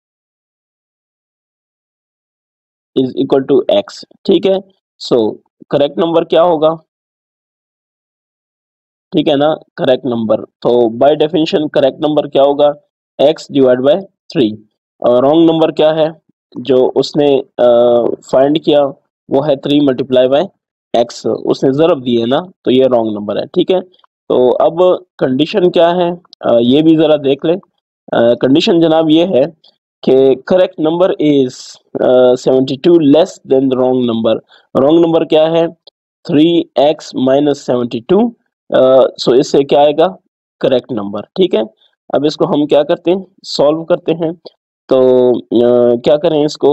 is equal to x, ठीक है। सो करेक्ट नंबर क्या होगा, ठीक है ना, करेक्ट नंबर। तो बाय डेफिनेशन करेक्ट नंबर क्या होगा, एक्स डिवाइड बाय 3। और रॉन्ग नंबर क्या है जो उसने फाइंड किया, वो है 3 मल्टीप्लाई बाय एक्स, उसने ज़रब दी है ना, तो ये रॉन्ग नंबर है, ठीक है। तो अब कंडीशन क्या है, ये भी ज़रा देख ले। कंडीशन जनाब ये है कि correct number is 72 less than the wrong number. Wrong number क्या है, 3x माइनस 72। सो इससे क्या आएगा, करेक्ट नंबर, ठीक है। अब इसको हम क्या करते हैं, सॉल्व करते हैं। तो क्या करें इसको,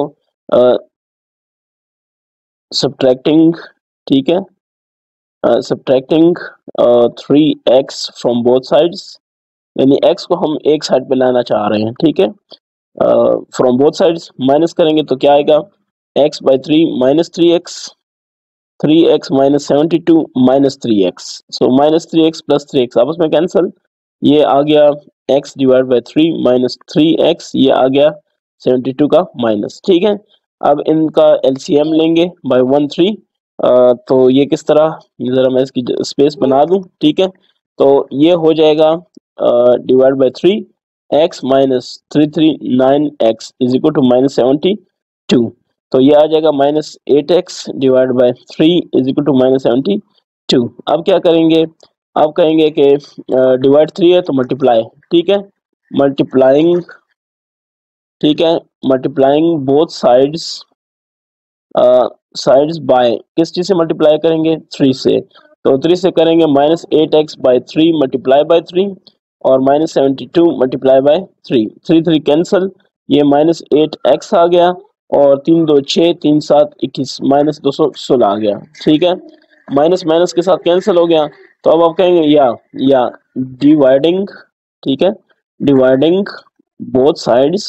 सब्ट्रैक्टिंग, ठीक है, subtracting 3x from both sides, यानी x को हम एक साइड पे लाना चाह रहे हैं, ठीक है। फ्रॉम बोथ साइड्स माइनस करेंगे तो क्या आएगा, x by 3 minus 3x, 3x minus 72 minus 3x। So minus 3x plus 3x आपस में कैंसिल, ये आ गया x divide by 3 minus 3x, ये आ गया 72 का माइनस, ठीक है। अब इनका एलसीएम लेंगे बाय 1 3। तो ये किस तरह, जरा मैं इसकी स्पेस बना दूं, ठीक है। तो ये हो जाएगा divide by 3, x minus 339x is equal to minus 72। तो ये आ जाएगा minus 8x divide by 3 is equal to minus 72। अब क्या करेंगे, अब कहेंगे कि डिवाइड 3 है तो मल्टीप्लाई, ठीक है, मल्टीप्लाइंग, ठीक है, multiplying both sides, sides by किस चीज से मल्टीप्लाई करेंगे, 3 से। तो 3 से करेंगे minus 8x by 3 multiply by 3 और माइनस 72 मल्टीप्लाई बाय 3, 3 3 कैंसिल, ये माइनस 8x आ गया और 3 2 6 3 7 21 माइनस 216 आ गया, ठीक है। माइनस माइनस के साथ कैंसिल हो गया, तो अब आप कहेंगे या डिवाइडिंग, ठीक है, डिवाइडिंग बोथ साइड्स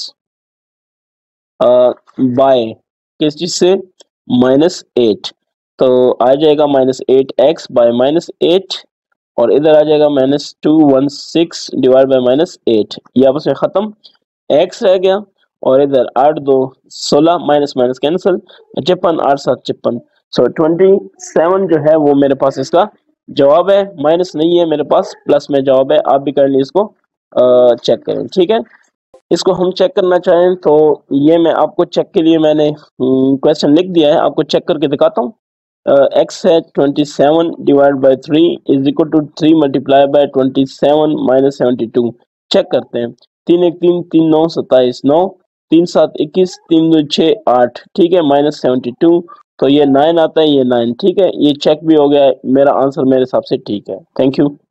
बाय किस चीज से, माइनस 8। तो आ जाएगा माइनस 8x बाय माइनस 8 और इधर आ जाएगा माइनस 216 डिवाइड बाय माइनस 8, ये आपस में खत्म, x रह गया और इधर 8 2 16 माइनस माइनस कैंसिल, 56 8 7 56। सो 27 जो है वो मेरे पास इसका जवाब है, माइनस नहीं है मेरे पास, प्लस में जवाब है। आप भी कर लीजिए इसको, चेक करें, ठीक है। इसको हम चेक करना चाहें तो ये मैं आपको चेक के लिए मैंने क्वेश्चन लिख दिया है, आपको चेक करके दिखाता हूँ। एक्स है 27 divide by 3 is equal to 3 multiply by 27 minus 72। Check करते हैं, 3 1 3 3 9 27 9 3 7 21 3 2 6 8, ठीक है, माइनस 72। तो ये 9 आता है, ये 9, ठीक है, ये चेक भी हो गया है, मेरा आंसर मेरे हिसाब से ठीक है। Thank you.